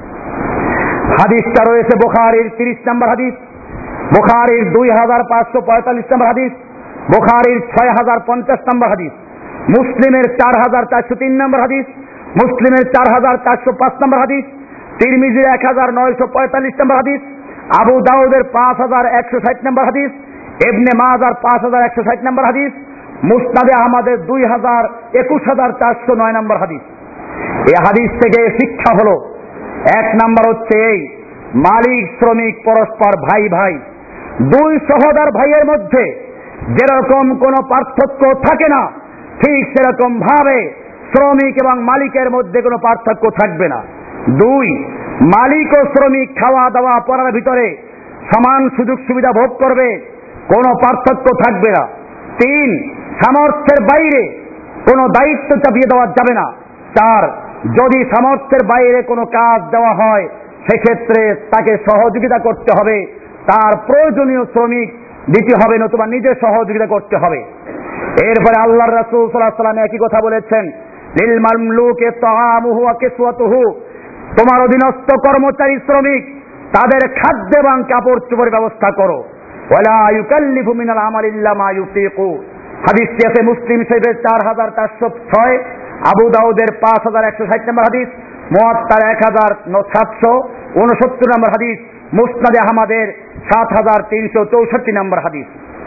হাদিসটা রয়েছে বুখারীর তিরিশ নম্বর হাদিস, বুখারীর দুই হাজার পাঁচশো পঁয়তাল্লিশ নম্বর হাদিস, বুখারীর ছয় হাজার পঞ্চাশ নম্বর হাদিস, মুসলিমের চার হাজার চারশো তিন নম্বর হাদিস, মুসলিমের চার হাজার চারশো পাঁচ নম্বর হাদিস, তিরমিজির এক হাজার নয়শো পঁয়তাল্লিশ নম্বর হাদিস, আবু দাউদের পাঁচ হাজার একশো ষাট নম্বর হাদিস, ইবনে মাজার পাঁচ হাজার একশো ষাট নম্বর হাদিস, মুসনাদে আহমদের দুই হাজার একুশ হাজার চারশো নয় নম্বর হাদিস। এই হাদিস থেকে শিক্ষা হলো, এক নাম্বার হচ্ছে এই, মালিক শ্রমিক পরস্পর ভাই ভাই, দুই সহোদর ভাইয়ের মধ্যে যেরকম কোনো পার্থক্য থাকে না, ঠিক সেরকম ভাবে শ্রমিক এবং মালিকের মধ্যে কোনো পার্থক্য থাকবে না। দুই, মালিক ও শ্রমিক খাওয়া দাওয়া পড়ার ভিতরে সমান সুযোগ সুবিধা ভোগ করবে, কোনো পার্থক্য থাকবে না। তিন, সামর্থ্যের বাইরে কোনো দায়িত্ব চাপিয়ে দেওয়া যাবে না। চার, যদি সামর্থ্যের বাইরে কোনো কাজ দেওয়া হয় সেক্ষেত্রে তাকে সহযোগিতা করতে হবে, তার প্রয়োজনীয় শ্রমিক দিতে হবে, নতুবা নিজে সহযোগিতা করতে হবে। এরপরে আল্লাহর রাসূল সাল্লাল্লাহু আলাইহি ওয়াসাল্লাম একই কথা বলেছেন, লিল মামলুকি তাআমুহু ওয়া কিসওয়াতুহু, তোমার অধীনস্থ কর্মচারী শ্রমিক তাদের খাদ্য এবং কাপড় চোপড়ের ব্যবস্থা করো। ওয়ালা ইউকাল্লিফু মিনাল আমালি ইল্লা মা ইউতিকু, হাদিসটি আছে মুসলিম শরীফের চার হাজার চারশো ছয়, আবু দাউদের পাঁচ হাজার একশো ষাট নম্বর হাদিস, মুয়াত্তার এক হাজার সাতশো উনসত্তর নম্বর হাদিস, মুসনাদে আহমদের সাত হাজার তিনশো চৌষট্টি নম্বর হাদিস।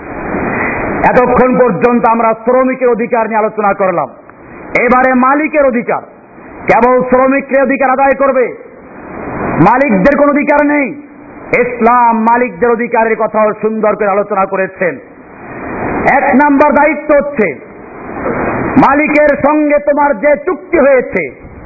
এতক্ষণ পর্যন্ত আমরা শ্রমিকের অধিকার নিয়ে আলোচনা করলাম। এবারে মালিকের অধিকার। কেবল শ্রমিকের অধিকার আদায় করবে, মালিকদের কোন অধিকার নেই। ইসলাম মালিকদের অধিকারের কথাও সুন্দর করে আলোচনা করেছেন। এক নাম্বার দায়িত্ব হচ্ছে, মালিকের সঙ্গে তোমার যে চুক্তি হয়েছে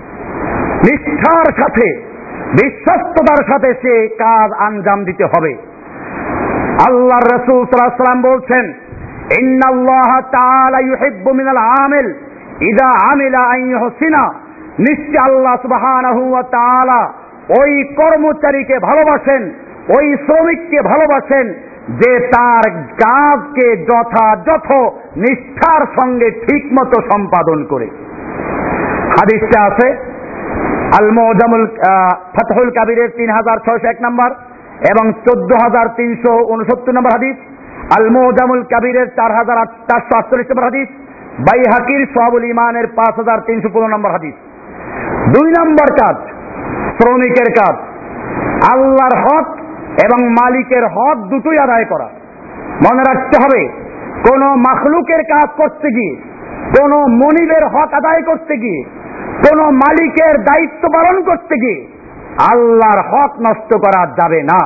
নিষ্ঠার সাথে বিশ্বস্ততার সাথে সে কাজ আঞ্জাম দিতে হবে। আল্লাহর রাসূল সাল্লাল্লাহু আলাইহি ওয়াসাল্লাম বলছেন, ইন্নাল্লাহা তাআলা ইউহিব্বু মিনাল আমিল ইযা আমিলা আন ইউহসিনা, নিশ্চয় আল্লাহ সুবহানাহু ওয়া তাআলা ওই কর্মচারীকে ভালোবাসেন, ওই শ্রমিককে ভালোবাসেন যে তার কাজকে যথাযথ নিষ্ঠার সঙ্গে ঠিকমতো সম্পাদন করে। হাদিসটা আছে আল মুজামুল ফাতহুল কাবীরের তিন হাজার ছয়শো এক নম্বর এবং চোদ্দ হাজার তিনশো উনসত্তর নম্বর হাদিস, আল মুজামুল কাবীরের চার হাজার চারশো আটচল্লিশ নম্বর হাদিস, বাইহাকির শুআবুল ঈমানের পাঁচ হাজার তিনশো পনেরো নম্বর হাদিস। দুই নম্বর কাজ, শ্রমিকের কাজ আল্লাহর হক এবং মালিকের হক দুটোই আদায় করা। মনে রাখতে হবে, কোন মাখলুকের কাজ করতে গিয়ে, কোন মনিবের হক আদায় করতে গিয়ে, কোন মালিকের দায়িত্ব পালন করতে গিয়ে আল্লাহর হক নষ্ট করা যাবে না।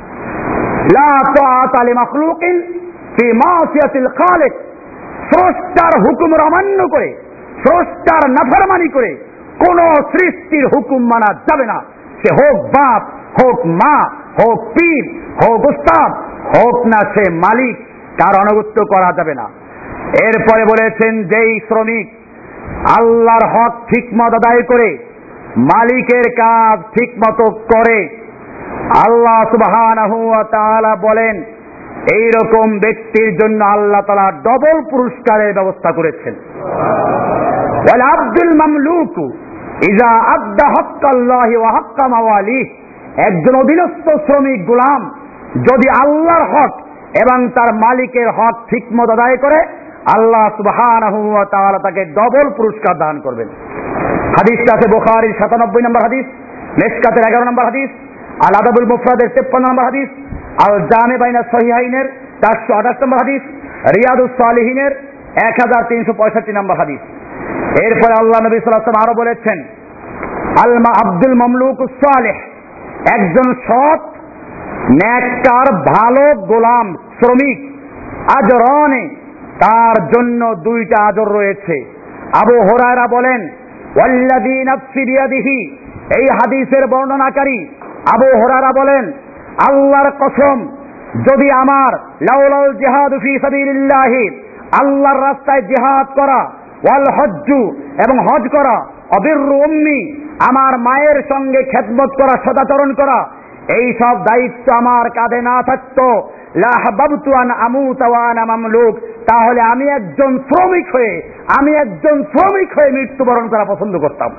লা তাআতা লিমাখলুকিন ফি মাসিয়াতিল খালিক, স্রষ্টার হুকুম অমান্য করে, স্রষ্টার নাফরমানি করে কোন সৃষ্টির হুকুম মানা যাবে না। সে হোক বাপ, হোক মা, হোক পীর, হোক উস্তাদ, হোক না সে মালিক, তার অনুগত্য করা যাবে না। এরপরে বলেছেন, যেই শ্রমিক আল্লাহর হক ঠিকমতো আদায় করে, মালিকের কাজ ঠিকমতো করে, আল্লাহ সুবহানাহু ওয়া তাআলা বলেন এইরকম ব্যক্তির জন্য আল্লাহ তাআলা ডবল পুরস্কারের ব্যবস্থা করেছেন। ওয়াল আব্দুল মামলুকু ইযা আদ্দা হাক্কাল্লাহি ওয়া হাক্কা মাওয়ালিহ, একজন অধীনস্থ শ্রমিক গোলাম যদি আল্লাহর হক এবং তার মালিকের হক ঠিকমতো আদায় করে, আল্লাহ সুবহানাহু ওয়া তাআলা তাকে ডবল পুরস্কার দান করবেন। হাদিসটা আছে বুখারীর সাতানব্বই নম্বর হাদিস, মিশকাতের এগারো নম্বর হাদিস, আল আদাবুল মুফরাদের তেপ্পান্ন নম্বর হাদিস, আল জামে বাইনা সহিহাইনের চারশো আঠাশ নম্বর হাদিস, রিয়াদুস সালিহিনের এক হাজার তিনশো পঁয়ষট্টি নম্বর হাদিস। এরপরে আল্লাহ নবী সাল্লাল্লাহু আলাইহি ওয়াসাল্লাম আরো বলেছেন, আল আব্দুল মামলুকুস সালেহ, একজন সৎ নেককার ভালো গোলাম শ্রমিক, আজরানে, তার জন্য দুইটা আজর রয়েছে। আবু হুরায়রা বলেন, ওয়াল্লাযী নাফসি বিয়াদিহি, এই হাদিসের বর্ণনাকারী আবু হুরায়রা বলেন, আল্লাহর কসম, যদি আমার লাউলাল জিহাদু ফি সাবিলিল্লাহ, আল্লাহর রাস্তায় জিহাদ করা, ওয়াল হজ্জু, এবং হজ করা, অবিররু উম্মি, আমার মায়ের সঙ্গে খেদমত করা, সদাচরণ করা, এই সব দায়িত্ব আমার কাঁধে না থাকতো লাহবাবতু আন আমুতা ওয়া আনা মামলুক, তাহলে আমি একজন শ্রমিক হয়ে আমি একজন শ্রমিক হয়ে মৃত্যুবরণ করা পছন্দ করতাম।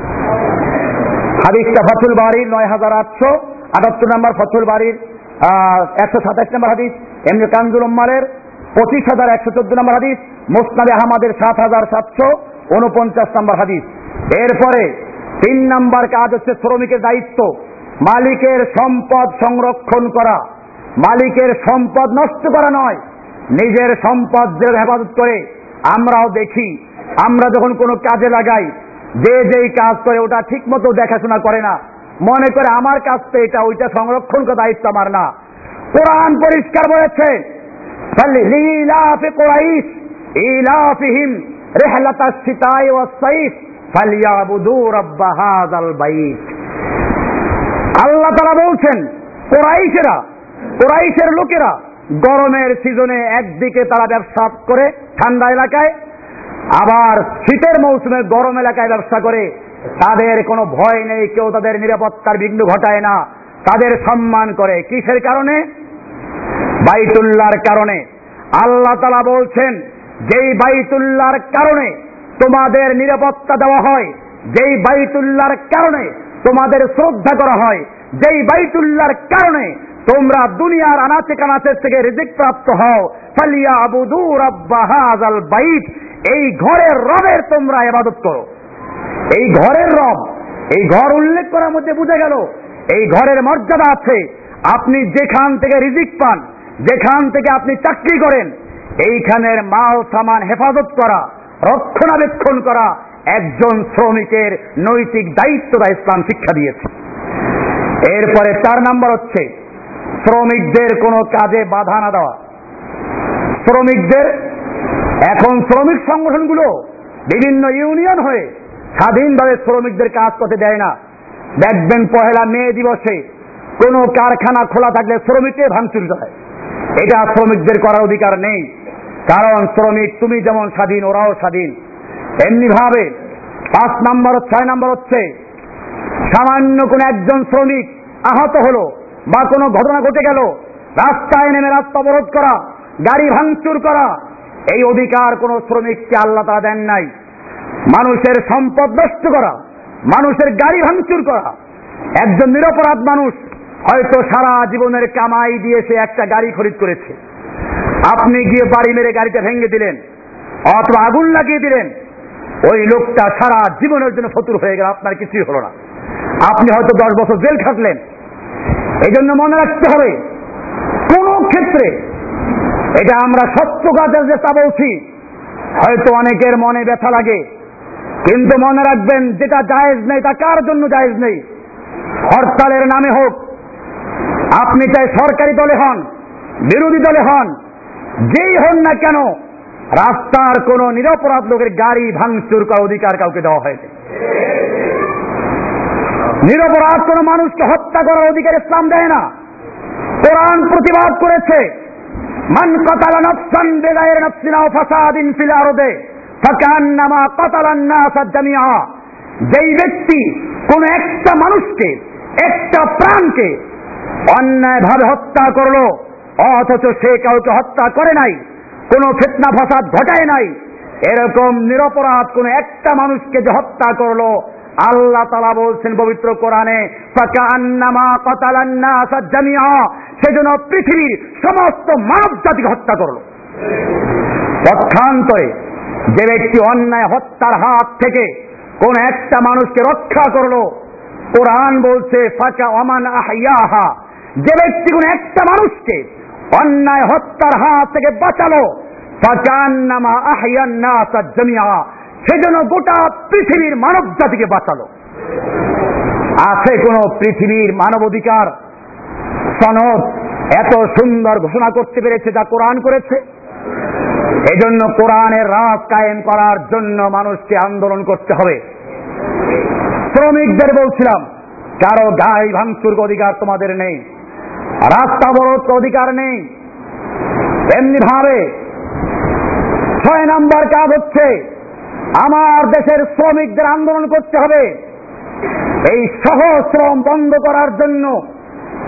হাদিসটা ফাতুল বারীর নয় হাজার আটশো আটাত্তর নম্বর, ফাতুল বারীর একশো সাতাশ নম্বর হাদিস, এমনি কানজুল উম্মালের পঁচিশ হাজার একশো চোদ্দ নম্বর হাদিস, মুসনাদে আহমদের সাত হাজার সাতশো উনপঞ্চাশ নম্বর হাদিস। এরপরে তিন নম্বর কাজ হচ্ছে শ্রমিকের দায়িত্ব মালিকের সম্পদ সংরক্ষণ করা, মালিকের সম্পদ নষ্ট করা নয়, নিজের সম্পদ যে হেফাজত করে। আমরাও দেখি, আমরা যখন কোনো কাজে লাগাই, যে যেই কাজ করে ওটা ঠিক মতো দেখাশোনা করে না, মনে করে আমার কাজ তো এটা, ওইটা সংরক্ষণ করার দায়িত্ব আমার না। কোরআন পরিষ্কার বলেছে লিইলাফি কুরাইশ ইলাফিহিম রিহলাতাশ শিতাই ওয়াস সাইফ ফালইয়াবুদু রাব্ব হাযাল বাইত। আল্লাহ তাআলা বলছেন কুরাইশেরা, কুরাইশের লোকেরা গরমের সিজনে একদিকে তারা ব্যবসা করে ঠান্ডা এলাকায়, আবার শীতের মৌসুমে গরম এলাকায় ব্যবসা করে। তাদের কোনো ভয় নেই, কেউ তাদের নিরাপত্তার বিঘ্ন ঘটায় না, তাদের সম্মান করে। কিসের কারণে? বাইতুল্লাহর কারণে। আল্লাহ তাআলা বলছেন যেই বাইতুল্লাহর কারণে তোমাদের নিরাপত্তা দেওয়া হয়, যেই বাইতুল্লাহর কারণে তোমাদের শ্রদ্ধা করা হয়, যেই বাইতুল্লাহর কারণে তোমরা দুনিয়ার আনাচে কানাচে থেকে রিজিক প্রাপ্ত হও, ফালিয়াবুদু রাব্ব হাযাল বাইত, এই ঘরের রবের তোমরা ইবাদত করো। এই ঘরের রব, এই ঘর উল্লেখ করার মধ্যে বোঝা গেল এই ঘরের মর্যাদা আছে। আপনি যেখান থেকে রিজিক পান, যেখান থেকে আপনি চাকরি করেন, এইখানের মাল সামান হেফাজত করা, রক্ষণাবেক্ষণ করা একজন শ্রমিকের নৈতিক দায়িত্ব বা ইসলাম শিক্ষা দিয়েছে। এরপরে চার নাম্বার হচ্ছে শ্রমিকদের কোনো কাজে বাধা না দেওয়া। শ্রমিকদের এখন শ্রমিক সংগঠনগুলো বিভিন্ন ইউনিয়ন হয়ে স্বাধীনভাবে শ্রমিকদের কাজ করতে দেয় না। দেখবেন পহেলা মে দিবসে কোনো কারখানা খোলা থাকলে শ্রমিককে ভাঙচুর করে। এটা শ্রমিকদের করার অধিকার নেই, কারণ শ্রমিক তুমি যেমন স্বাধীন ওরাও স্বাধীন। এমনি ভাবে পাঁচ নম্বর ছয় নম্বর হচ্ছে সামান্য কোন একজন শ্রমিক আহত হলো বা কোনো ঘটনা ঘটে গেল, রাস্তায় নেমে রাস্তা অবরোধ করা, গাড়ি ভাঙচুর করা, এই অধিকার কোন শ্রমিককে আল্লাহ তাআলা দেন নাই। মানুষের সম্পদ নষ্ট করা, মানুষের গাড়ি ভাঙচুর করা, একজন নিরপরাধ মানুষ হয়তো সারা জীবনের কামাই দিয়ে সে একটা গাড়ি খরিদ করেছে, আপনি গিয়ে বাড়ি মেরে গাড়িটা ভেঙে দিলেন অথবা আগুন লাগিয়ে দিলেন, ওই লোকটা সারা জীবনের জন্য ফতুর হয়ে গেল, আপনার কিছুই হলো না, আপনি হয়তো দশ বছর জেল খাটলেন। এই জন্য মনে রাখতে হবে কোন ক্ষেত্রে, এটা আমরা সত্য কাজের চেষ্টা বলছি, হয়তো অনেকের মনে ব্যথা লাগে, কিন্তু মনে রাখবেন যেটা জায়েজ নেই তা কার জন্য জায়েজ নেই। হরতালের নামে হোক, আপনি চাই সরকারি দলে হন, বিরোধী দলে হন, যেই হন না কেন, রাস্তার কোন নিরপরাধ লোকের গাড়ি ভাঙচুর করার অধিকার কাউকে দেওয়া হয়েছে। নিরপরাধ কোন মানুষকে হত্যা করার অধিকার ইসলাম দেয় না। কোরআন প্রতিবাদ করেছে, মান কাতালা নাফসান বিগাইরি নাফসিন আও ফাসাদিন ফিল আরদি ফাকান্নামা কাতালান নাস জামিআ। যেই ব্যক্তি কোন একটা মানুষকে, একটা প্রাণকে অন্যায়ভাবে হত্যা করলো অথচ সে কাউকে হত্যা করে নাই, কোন ফিতনা ফাসাদ ঘটায় নাই, এরকম নিরপরাধ কোন একটা মানুষকে যে হত্যা করলো, আল্লাহ তাআলা বলছেন পবিত্র কোরআনে, ফাকান্নামা কাতালান নাস জামিআ, সেজন্য পৃথিবীর সমস্ত মানব জাতিকে হত্যা করলো। পক্ষান্তরে যে ব্যক্তি অন্যায় হত্যার হাত থেকে কোন একটা মানুষকে রক্ষা করলো, কোরআন বলছে ফাকা ওমান আহইয়াহা, যে ব্যক্তি কোন একটা মানুষকে অন্যায় হত্যার হাত থেকে বাঁচালো, ফাকান্নামা আহইয়ান নাস জামিআ, সেজন্য গোটা পৃথিবীর মানব জাতিকে বাঁচালো। আছে কোন পৃথিবীর মানবাধিকার সনদ এত সুন্দর ঘোষণা করতে পেরেছে যা কোরআন করেছে? এজন্য কোরআনের রাজ কায়েম করার জন্য মানুষকে আন্দোলন করতে হবে। শ্রমিকদের বলছিলাম, কারো গাড়ি ভাঙচুর অধিকার তোমাদের নেই, রাস্তা অবরোধ অধিকার নেই। এমনি ভাবে ছয় নাম্বার কাজ হচ্ছে আমার দেশের শ্রমিকদের আন্দোলন করতে হবে এই সহ শ্রম বন্ধ করার জন্য।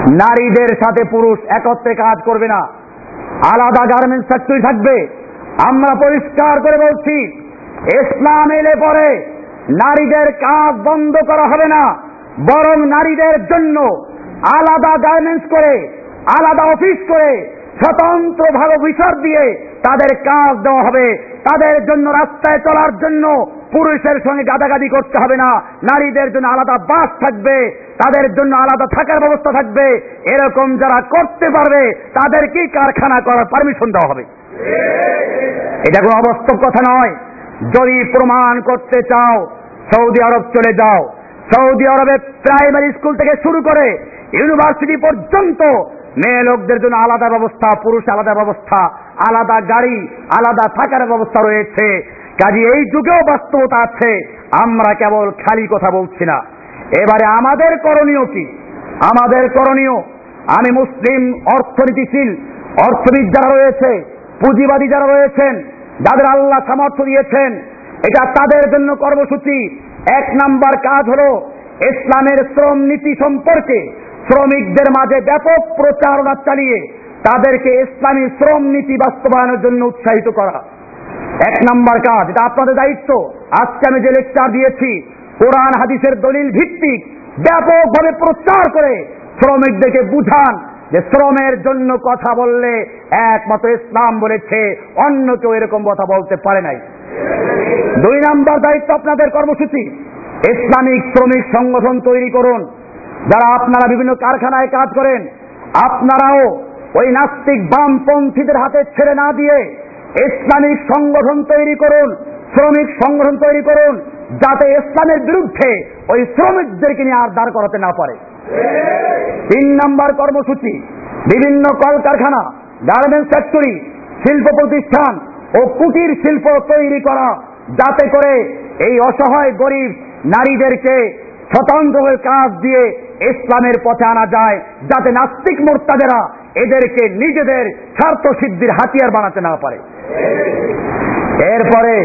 নারীদের সাথে পুরুষ একত্রে কাজ করবে না, আলাদা গার্মেন্টস ফ্যাক্টরি থাকবে। আমরা পরিষ্কার করে বলছি, ইসলাম এলে পরে নারীদের কাজ বন্ধ করা হবে না, বরং নারীদের জন্য আলাদা গার্মেন্টস করে, আলাদা অফিস করে, স্বতন্ত্রভাবে বিচার দিয়ে তাদের কাজ দেওয়া হবে। তাদের জন্য রাস্তায় চলার জন্য পুরুষের সঙ্গে গাদাগাদি করতে হবে না, নারীদের জন্য আলাদা বাস থাকবে, তাদের জন্য আলাদা থাকার ব্যবস্থা থাকবে। এরকম যারা করতে পারবে তাদেরকেই কারখানা করার পারমিশন দেওয়া হবে। এটা কোনো অবাস্তব কথা নয়। যদি প্রমাণ করতে চাও সৌদি আরব চলে যাও। সৌদি আরবে প্রাইমারি স্কুল থেকে শুরু করে ইউনিভার্সিটি পর্যন্ত মেয়ে লোকদের জন্য আলাদা ব্যবস্থা, পুরুষ আলাদা ব্যবস্থা, আলাদা গাড়ি, আলাদা থাকার ব্যবস্থা রয়েছে। কাজে এই যুগেও বাস্তবতা আছে, আমরা কেবল খালি কথা বলছি না। এবারে আমাদের করণীয় কি? আমাদের করণীয়, আমি মুসলিম অর্থনীতিশীল, অর্থবিদ যারা রয়েছে, পুঁজিবাদী যারা রয়েছেন, যাদের আল্লাহ সামর্থ্য দিয়েছেন, এটা তাদের জন্য কর্মসূচি। এক নাম্বার কাজ হলো ইসলামের শ্রম নীতি সম্পর্কে শ্রমিকদের মাঝে ব্যাপক প্রচারণা চালিয়ে তাদেরকে ইসলামী শ্রম নীতি বাস্তবায়নের জন্য উৎসাহিত করা। এক নাম্বার কাজ, এটা আপনাদের দায়িত্ব। আজকে আমি যে লেকচার দিয়েছি, কোরআন হাদিসের দলিল ভিত্তিক ব্যাপকভাবে প্রচার করে শ্রমিকদেরকে বুঝান যে শ্রমের জন্য কথা বললে একমাত্র ইসলাম বলেছে, অন্য কেউ এরকম কথা বলতে পারে নাই। দুই নাম্বার দায়িত্ব আপনাদের কর্মসূচি, ইসলামিক শ্রমিক সংগঠন তৈরি করুন। যারা আপনারা বিভিন্ন কারখানায় কাজ করেন, আপনারাও ওই নাস্তিক বামপন্থীদের হাতে ছেড়ে না দিয়ে ইসলামিক সংগঠন তৈরি করুন, শ্রমিক সংগঠন তৈরি করুন, যাতে ইসলামের বিরুদ্ধে ওই শ্রমিকদেরকে নিয়ে আর দাঁড় করাতে না পারে। তিন নম্বর কর্মসূচি, বিভিন্ন কলকারখানা, গার্মেন্টস ফ্যাক্টরি, শিল্প প্রতিষ্ঠান ও কুটির শিল্প তৈরি করা, যাতে করে এই অসহায় গরিব নারীদেরকে স্বতন্ত্রভাবে কাজ দিয়ে ইসলামের পথে আনা যায়, যাতে নাস্তিক মুরতাদেরা এদেরকে নিজেদের স্বার্থ সিদ্ধির হাতিয়ার বানাতে না পারে। এরপরে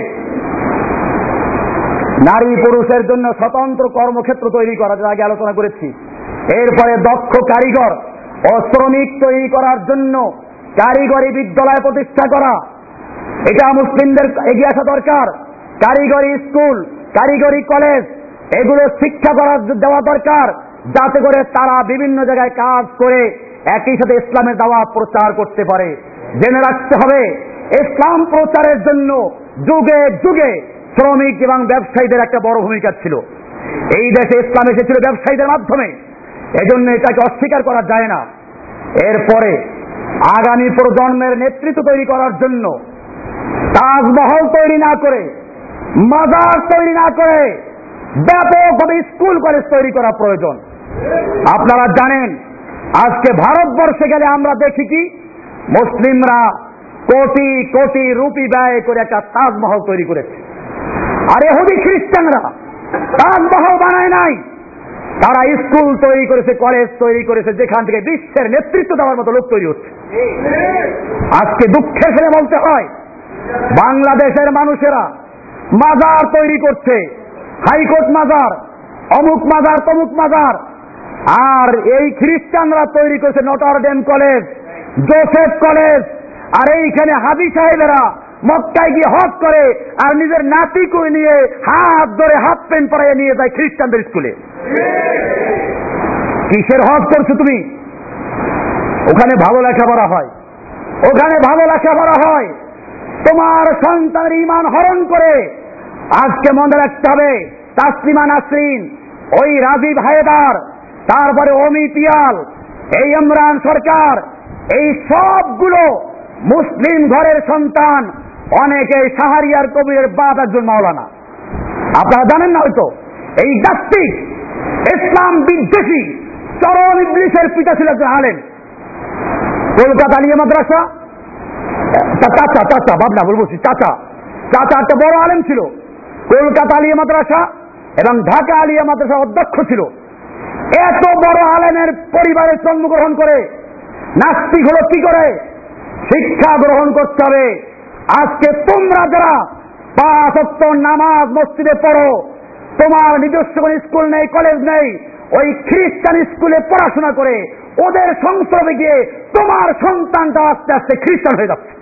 নারী পুরুষের জন্য স্বতন্ত্র কর্মক্ষেত্র তৈরি করা, যার আগে আলোচনা করেছি। এরপরে দক্ষ কারিগর ও শ্রমিক তৈরি করার জন্য কারিগরি বিদ্যালয় প্রতিষ্ঠা করা, এটা মুসলিমদের এগিয়ে আসা দরকার। কারিগরি স্কুল, কারিগরি কলেজ, এগুলো শিক্ষা করার দেওয়া দরকার, যাতে করে তারা বিভিন্ন জায়গায় কাজ করে একই সাথে ইসলামের দাওয়াত প্রচার করতে পারে। জেনে রাখতে হবে, ইসলাম প্রচারের জন্য যুগে যুগে শ্রমিক এবং ব্যবসায়ীদের একটা বড় ভূমিকা ছিল। এই দেশে ইসলাম এসেছিল ব্যবসায়ীদের মাধ্যমে, এজন্য এটাকে অস্বীকার করা যায় না। এরপরে আগামী প্রজন্মের নেতৃত্ব তৈরি করার জন্য তাজমহল তৈরি না করে, মাজার তৈরি না করে ব্যাপকভাবে স্কুল কলেজ তৈরি করা প্রয়োজন। আপনারা জানেন, আজকে ভারতবর্ষে গেলে আমরা দেখি কি, মুসলিমরা কোটি কোটি রুপি ব্যয় করে একটা তাজমহল তৈরি করেছে। আর ইহুদি খ্রিস্টানরা তাজমহল বানায় নাই, তারা স্কুল তৈরি করেছে, কলেজ তৈরি করেছে, যেখান থেকে বিশ্বের নেতৃত্ব দেওয়ার মতো লোক তৈরি হচ্ছে। আজকে দুঃখের সাথে বলতে হয়, বাংলাদেশের মানুষেরা মাজার তৈরি করছে, হাইকোর্ট মাজার, অমুক মাজার, তমুক মাজার, আর এই খ্রিস্টানরা তৈরি করেছে Notre college, Joseph college. আর এইখানে হাজি সাহেবেরা মক্কায় গিয়ে হজ করে আর নিজের নাতিকে নিয়ে হাত ধরে হাত প্যান্ট পরাইয়ে নিয়ে যায় খ্রিস্টানদের স্কুলে। কিসের হজ করছো তুমি? ওখানে ভালো লেখাপড়া হয়, ওখানে ভালো লেখাপড়া হয়, তোমার সন্তানের ঈমান হরণ করে। আজকে মনে রাখতে হবে, তাসলিমা নাসরিন, ওই রাজীব হায়দার, তারপরে অমিত ইয়াল, এই ইমরান সরকার, এই সবগুলো মুসলিম ঘরের সন্তান। অনেকে শাহরিয়ার কবিরের বাপ একজন মাওলানা, আপনারা জানেন না হয়তো। এই নাস্তিক ইসলাম বিদ্বেষী চরম ইবলিসের পিতা ছিল একজন আলেম, কলকাতা আলিয়া মাদ্রাসা, চাচা চাচা বাবনা বলবো চাচা চাচা একটা বড় আলেম ছিল, কলকাতা আলিয়া মাদ্রাসা এবং ঢাকা আলিয়া মাদ্রাসার অধ্যক্ষ ছিল। এত বড় আলেমের পরিবারে জন্মগ্রহণ করে নাস্তিক হলো কি করে? শিক্ষা গ্রহণ করতে হবে। আজকে তোমরা যারা পাঁচ ওয়াক্ত নামাজ মসজিদে পড়ো, তোমার নিজস্ব কোনো স্কুল নেই, কলেজ নেই, ওই খ্রিস্টান স্কুলে পড়াশোনা করে ওদের সংস্রবে গিয়ে তোমার সন্তানটা আস্তে আস্তে খ্রিস্টান হয়ে যাচ্ছে।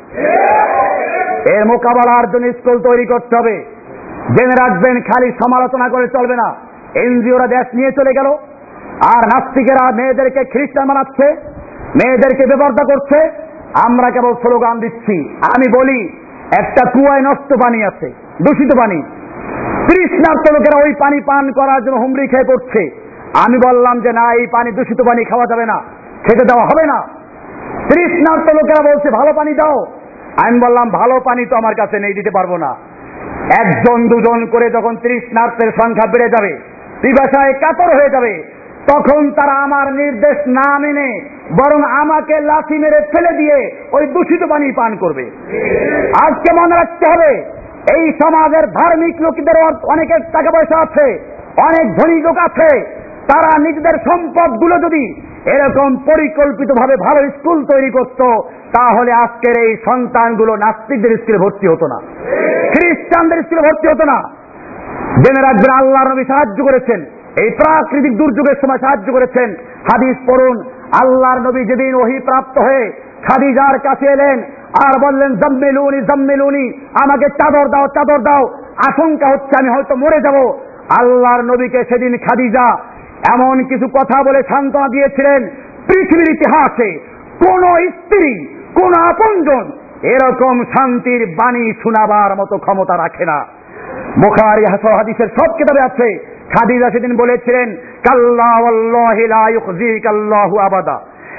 এর মোকাবেলার জন্য স্কুল তৈরি করতে হবে। জেনে রাখবেন, খালি সমালোচনা করে চলবে না। এনজিওরা দেশ নিয়ে চলে গেল, আর নাস্তিকেরা মেয়েদেরকে খ্রিস্টান বানাচ্ছে, মেয়েদেরকে বেপরদা করছে, আমরা কেবল স্লোগান দিচ্ছি। আমি বলি, একটা কুয়ায় নষ্ট পানি আছে, দূষিত পানি, তৃষ্ণার্ত লোকেরা ওই পানি পান করার জন্য হুমড়ি খেয়ে পড়ছে। আমি বললাম যে না, এই পানি দূষিত পানি খাওয়া যাবে না, খেতে দেওয়া হবে না। তৃষ্ণার্ত লোকেরা বলছে ভালো পানি দাও। আমি বললাম ভালো পানি তো আমার কাছে নেই, দিতে পারবো না। একজন দুজন করে যখন তৃষ্ণার্তের সংখ্যা বেড়ে যাবে, পিপাসায় কাতর হয়ে যাবে, তখন তারা আমার নির্দেশ না মেনে বরং আমাকে লাথি মেরে ফেলে দিয়ে ওই দূষিত পানি পান করবে। আজকে মনে রাখতে হবে, এই সমাজের ধার্মিক লোকদের অনেকের টাকা পয়সা আছে, অনেক ধনী লোক আছে, তারা নিজেদের সম্পদগুলো যদি এরকম পরিকল্পিতভাবে ভালো স্কুল তৈরি করত, তাহলে আজকের এই সন্তানগুলো নাস্তিকদের স্কুলে ভর্তি হতো না, খ্রিস্টানদের স্কুলে ভর্তি হতো না। জেনে রাখবেন, আল্লাহর নবী সাহায্য করেছেন, এই প্রাকৃতিক দুর্যোগের সময় সাহায্য করেছেন। হাদিস পড়ুন, আল্লাহর নবী যেদিন ওহী প্রাপ্ত হয়ে খাদিজার কাছে এলেন আর বললেন জাম্মিলুনি জাম্মিলুনি, আমাকে চাদর দাও চাদর দাও, আশঙ্কা হচ্ছে আমি হয়তো মরে যাব। আল্লাহর নবীকে সেদিন খাদিজা এমন কিছু কথা বলে সান্ত্বনা দিয়েছিলেন, পৃথিবীর ইতিহাসে কোন স্ত্রী, কোন আপনজন এরকম শান্তির বাণী শোনাবার মতো ক্ষমতা রাখে না। বুখারী হাদিসের সব কিতাবে আছে, খাদিজা সেদিন বলেছিলেন, কাল্লা ওয়াল্লাহি লা ইউখজিকাল্লাহু আবাদা,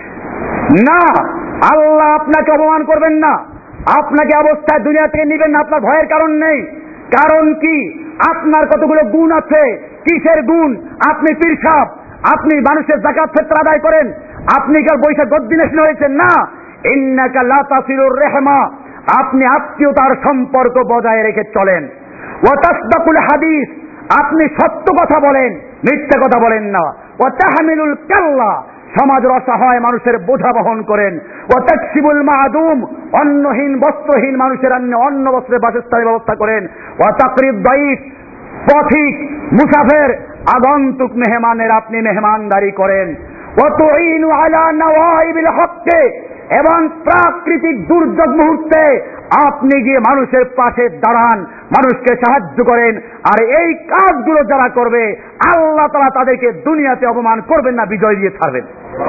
না, আল্লাহ আপনাকে অপমান করবেন না, আপনাকে অবস্থায় দুনিয়া থেকে নিবেন না, আপনার ভয়ের কারণ নেই। কারণ কি? আপনার কতগুলো গুণ আছে। কিসের গুণ? আপনি পীর সাহেব, আপনি মানুষের যাকাত ফিতরা আদায় করেন, আপনি কাল বৈশাখ গদ্দিনেশন হয়েছেন না। ইন্নাকা লা তাসিলুর রেহমা, আপনি আত্মীয়তার সম্পর্ক বজায় রেখে চলেন। ওয়া তাসদাকুল হাদিস, আপনি সত্য কথা বলেন, মিথ্যা কথা বলেন না। ওয়া তাহমিলুল কাল্লা, সমাজের অসহায় মানুষের বোঝা বহন করেন। ওয়া তাকসিবুল মাদুম, অন্নহীন বস্ত্রহীন মানুষের অন্য অন্ন বস্ত্রের বাসস্থানের ব্যবস্থা করেন। ওয়া তাকরিব দাইফ, পথিক মুসাফির আগন্তুক মেহমানের আপনি মেহমানদারি করেন। ওয়া তুইনু আলা নওয়াইবিল হককে, এবং প্রাকৃতিক দুর্যোগ মুহূর্তে আপনি গিয়ে মানুষের পাশে দাঁড়ান, মানুষকে সাহায্য করেন। আর এই কাজগুলো যারা করবে, আল্লাহ তাআলা তাদেরকে দুনিয়াতে অপমান করবেন না, বিজয় দিয়ে ছাড়বেন।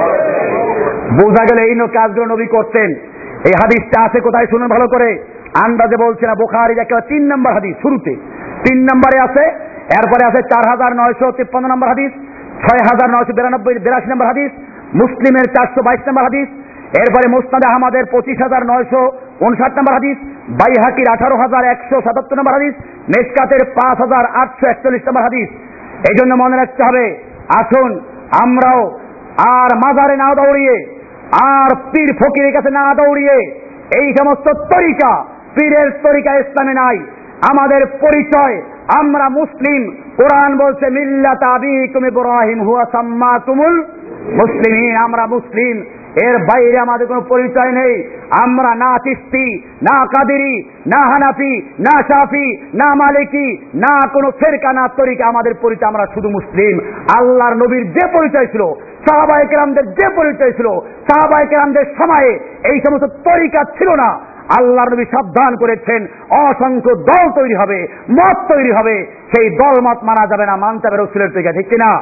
বোঝা গেল এই কাজগুলো নবী করতেন। এই হাদিসটা আছে কোথায় শুনুন ভালো করে, আন্দাজে বলছি না, বুখারীর একটা তিন নম্বর হাদিস, শুরুতে তিন নম্বরে আছে, এরপরে আছে চার হাজার নয়শো তিপ্পান্ন নম্বর হাদিস, ছয় হাজার নয়শো বিরানব্বই বিরাশি নম্বর হাদিস, মুসলিমের চারশো বাইশ নম্বর হাদিস, এরপরে মুসনাদে আহমদের পঁচিশ হাজার নয়শো উনষাট নম্বর হাদিস, বাইহাকির আঠারো হাজার একশো সাতাত্তর নম্বর হাদিস, মেশকাতের পাঁচ হাজার আটশো একচল্লিশ নম্বর হাদিস। এই জন্য মনে রাখতে হবে, আসুন আমরাও আর মাজারে না দৌড়িয়ে, আর পীর ফকিরের কাছে না দৌড়িয়ে, এই সমস্ত তরিকা, পীরের তরিকা ইসলামে নাই। আমাদের পরিচয়, আমরা মুসলিম। কোরআন বলছে মিল্লাত আবিকুম ইব্রাহিম হুয়া সাম্মাকুমুল মুসলিমিন, আমরা মুসলিম, এর বাইরে আমাদের কোনো পরিচয় নেই। আমরা না চিশতি, না কাদেরি, না হানাফি, না শাফি, না মালিকি, না কোনো ফেরকা, না তরিকা, আমাদের পরিচয় আমরা শুধু মুসলিম। আল্লাহর নবীর যে পরিচয় ছিল, সাহাবায়ে কেরামদের যে পরিচয় ছিল, সাহাবায়ে কেরামদের সময়ে এই সমস্ত তরিকা ছিল না। আল্লাহর নবী সাবধান করেছেন, অসংখ্য দল তৈরি হবে, মত তৈরি হবে, সেই দল মত মানা যাবে না, মানতে হবে রাসূলের তরিকা, ঠিক কিনা?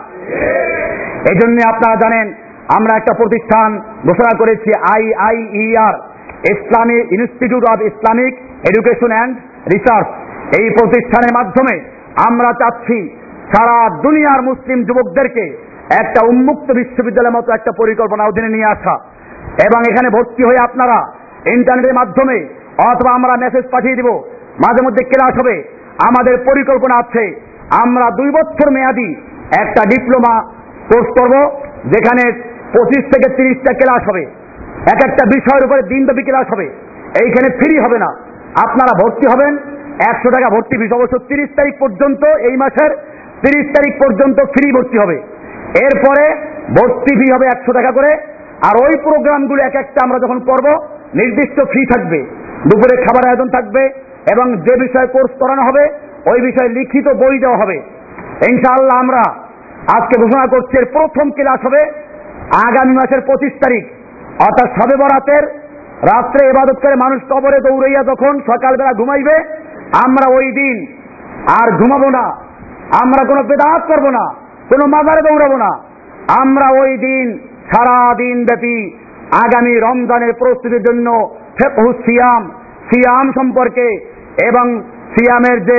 এই জন্য আপনারা জানেন, আমরা একটা প্রতিষ্ঠান ঘোষণা করেছি, I I E R, Islamic institute of Islamic education and research. এই প্রতিষ্ঠানের মাধ্যমে আমরা চাচ্ছি সারা দুনিয়ার মুসলিম যুবকদেরকে একটা উন্মুক্ত বিশ্ববিদ্যালয়ের মতো একটা পরিকল্পনা অধীনে নিয়ে আসা, এবং এখানে ভর্তি হয়ে আপনারা ইন্টারনেটের মাধ্যমে অথবা আমরা মেসেজ পাঠিয়ে দিব, মাঝে মধ্যে ক্লাস হবে। আমাদের পরিকল্পনা আছে, আমরা দুই বছর মেয়াদি একটা ডিপ্লোমা কোর্স করব, যেখানে পঁচিশ থেকে তিরিশটা ক্লাস হবে, এক একটা বিষয়ের উপরে দিনব্যাপী ক্লাস হবে। এইখানে ফ্রি হবে না, আপনারা ভর্তি হবেন, একশো টাকা ভর্তি ফিস, অবশ্য তিরিশ তারিখ পর্যন্ত, এই মাসের তিরিশ তারিখ পর্যন্ত ফ্রি ভর্তি হবে। এরপরে ভর্তি ফি হবে একশো টাকা করে। আর ওই প্রোগ্রামগুলো এক একটা আমরা যখন করব, নির্দিষ্ট ফি থাকবে, দুপুরে খাবার আয়োজন থাকবে, এবং যে বিষয়ে কোর্স করানো হবে ওই বিষয়ে লিখিত বই দেওয়া হবে। ইনশাআল্লাহ আমরা আজকে ঘোষণা করছি, এর প্রথম ক্লাস হবে আগামী মাসের পঁচিশ তারিখ অর্থাৎ শবে বরাতের রাত্রে ইবাদত করে মানুষ কবরে দৌড়াইয়া যখন সকালবেলা ঘুমাইবে, আমরা ওই দিন আর ঘুমাবো না, আমরা কোনো বেদাত করবো না, কোনো মাজারে দৌড়াবো না। আমরা ওই দিন সারা দিন ব্যাপী আগামী রমজানের প্রস্তুতির জন্য ফিকহুস সিয়াম, সিয়াম সম্পর্কে এবং সিয়ামের যে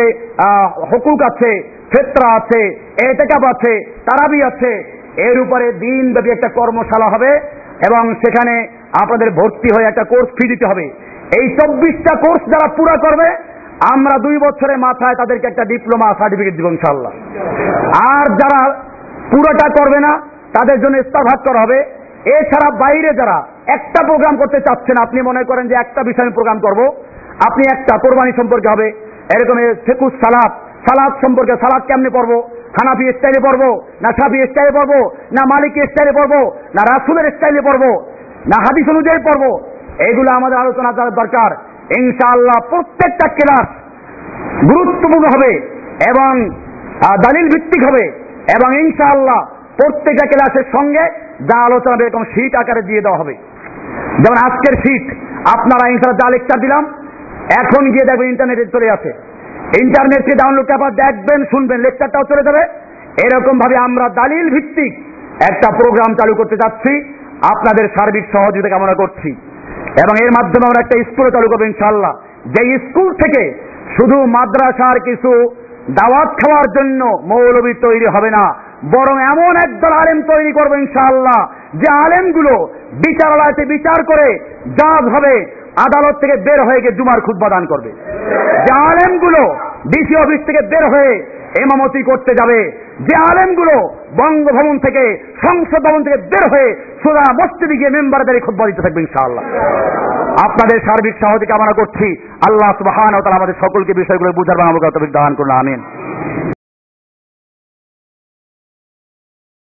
হুকুক আছে, ফিতরা আছে, ইতিকাফ আছে, তারাবি আছে, এর উপরে দিনব্যাপী একটা কর্মশালা হবে এবং সেখানে আপনাদের ভর্তি হয়ে একটা কোর্স ফি দিতে হবে। এই চব্বিশটা কোর্স যারা পুরো করবে, আমরা দুই বছরের মাথায় তাদেরকে একটা ডিপ্লোমা সার্টিফিকেট দিব ইনশাআল্লাহ। আর যারা পুরোটা করবে না, তাদের জন্য ইস্তাভাত করা হবে। এছাড়া বাইরে যারা একটা প্রোগ্রাম করতে চাচ্ছেন, আপনি মনে করেন যে একটা বিষয় আমি প্রোগ্রাম করব, আপনি একটা কোরবানি সম্পর্কে হবে, এরকম ফিকুস সালাত, সালাত সম্পর্কে সালাত কেমনে পড়বো, হানাফি স্টাইলে পড়বো না শাফি স্টাইলে পড়বো না মালিকি স্টাইলে পড়বো না রাসূলের স্টাইলে পড়বো না হাদিস অনুযায়ী পড়বো, এগুলো আমাদের আলোচনা করার দরকার। ইনশাআল্লাহ প্রত্যেকটা ক্লাস গুরুত্বপূর্ণ হবে এবং দলিল ভিত্তিক হবে এবং ইনশাআল্লাহ প্রত্যেকটা ক্লাসের সঙ্গে যা আলোচনা হবে এরকম শীট আকারে দিয়ে দেওয়া হবে। যেমন আজকের শীট আপনারা ইনশাআল্লাহ যা লেকচার দিলাম, এখন গিয়ে দেখবেন ইন্টারনেটে চলে আসে, ইন্টারনেটকে ডাউনলোড করে আবার দেখবেন, শুনবেন, লেকচারটাও চলে যাবে। এরকম ভাবে আমরা দালিল ভিত্তিক একটা প্রোগ্রাম চালু করতে যাচ্ছি, আপনাদের সার্বিক সহযোগিতা কামনা করছি এবং এর মাধ্যমে আমরা একটা স্কুল চালু করবো ইনশাআল্লাহ। যে স্কুল থেকে শুধু মাদ্রাসার কিছু দাওয়াত খাওয়ার জন্য মৌলবী তৈরি হবে না, বরং এমন একদল আলেম তৈরি করবো ইনশাআল্লাহ, যে আলেমগুলো বিচারালয়তে বিচার করে জাজ হবে, আদালত থেকে বের হয়ে গিয়ে জুমার খুতবা দান করবে, যে আলেমগুলো ডিসি অফিস থেকে বের হয়ে ইমামতি করতে যাবে, যে আলেমগুলো বঙ্গভবন থেকে, সংসদ ভবন থেকে বের হয়ে সোজা মসজিদে গিয়ে মেম্বারদারি খুতবা দিতে থাকবে ইনশাআল্লাহ। আপনাদের সার্বিক সহযোগিতা কামনা করছি। আল্লাহ সুবহানাহু ওয়া তাআলা আমাদের সকলকে বিষয়গুলো বুঝার এবং অবগত দান করুন, আমিন।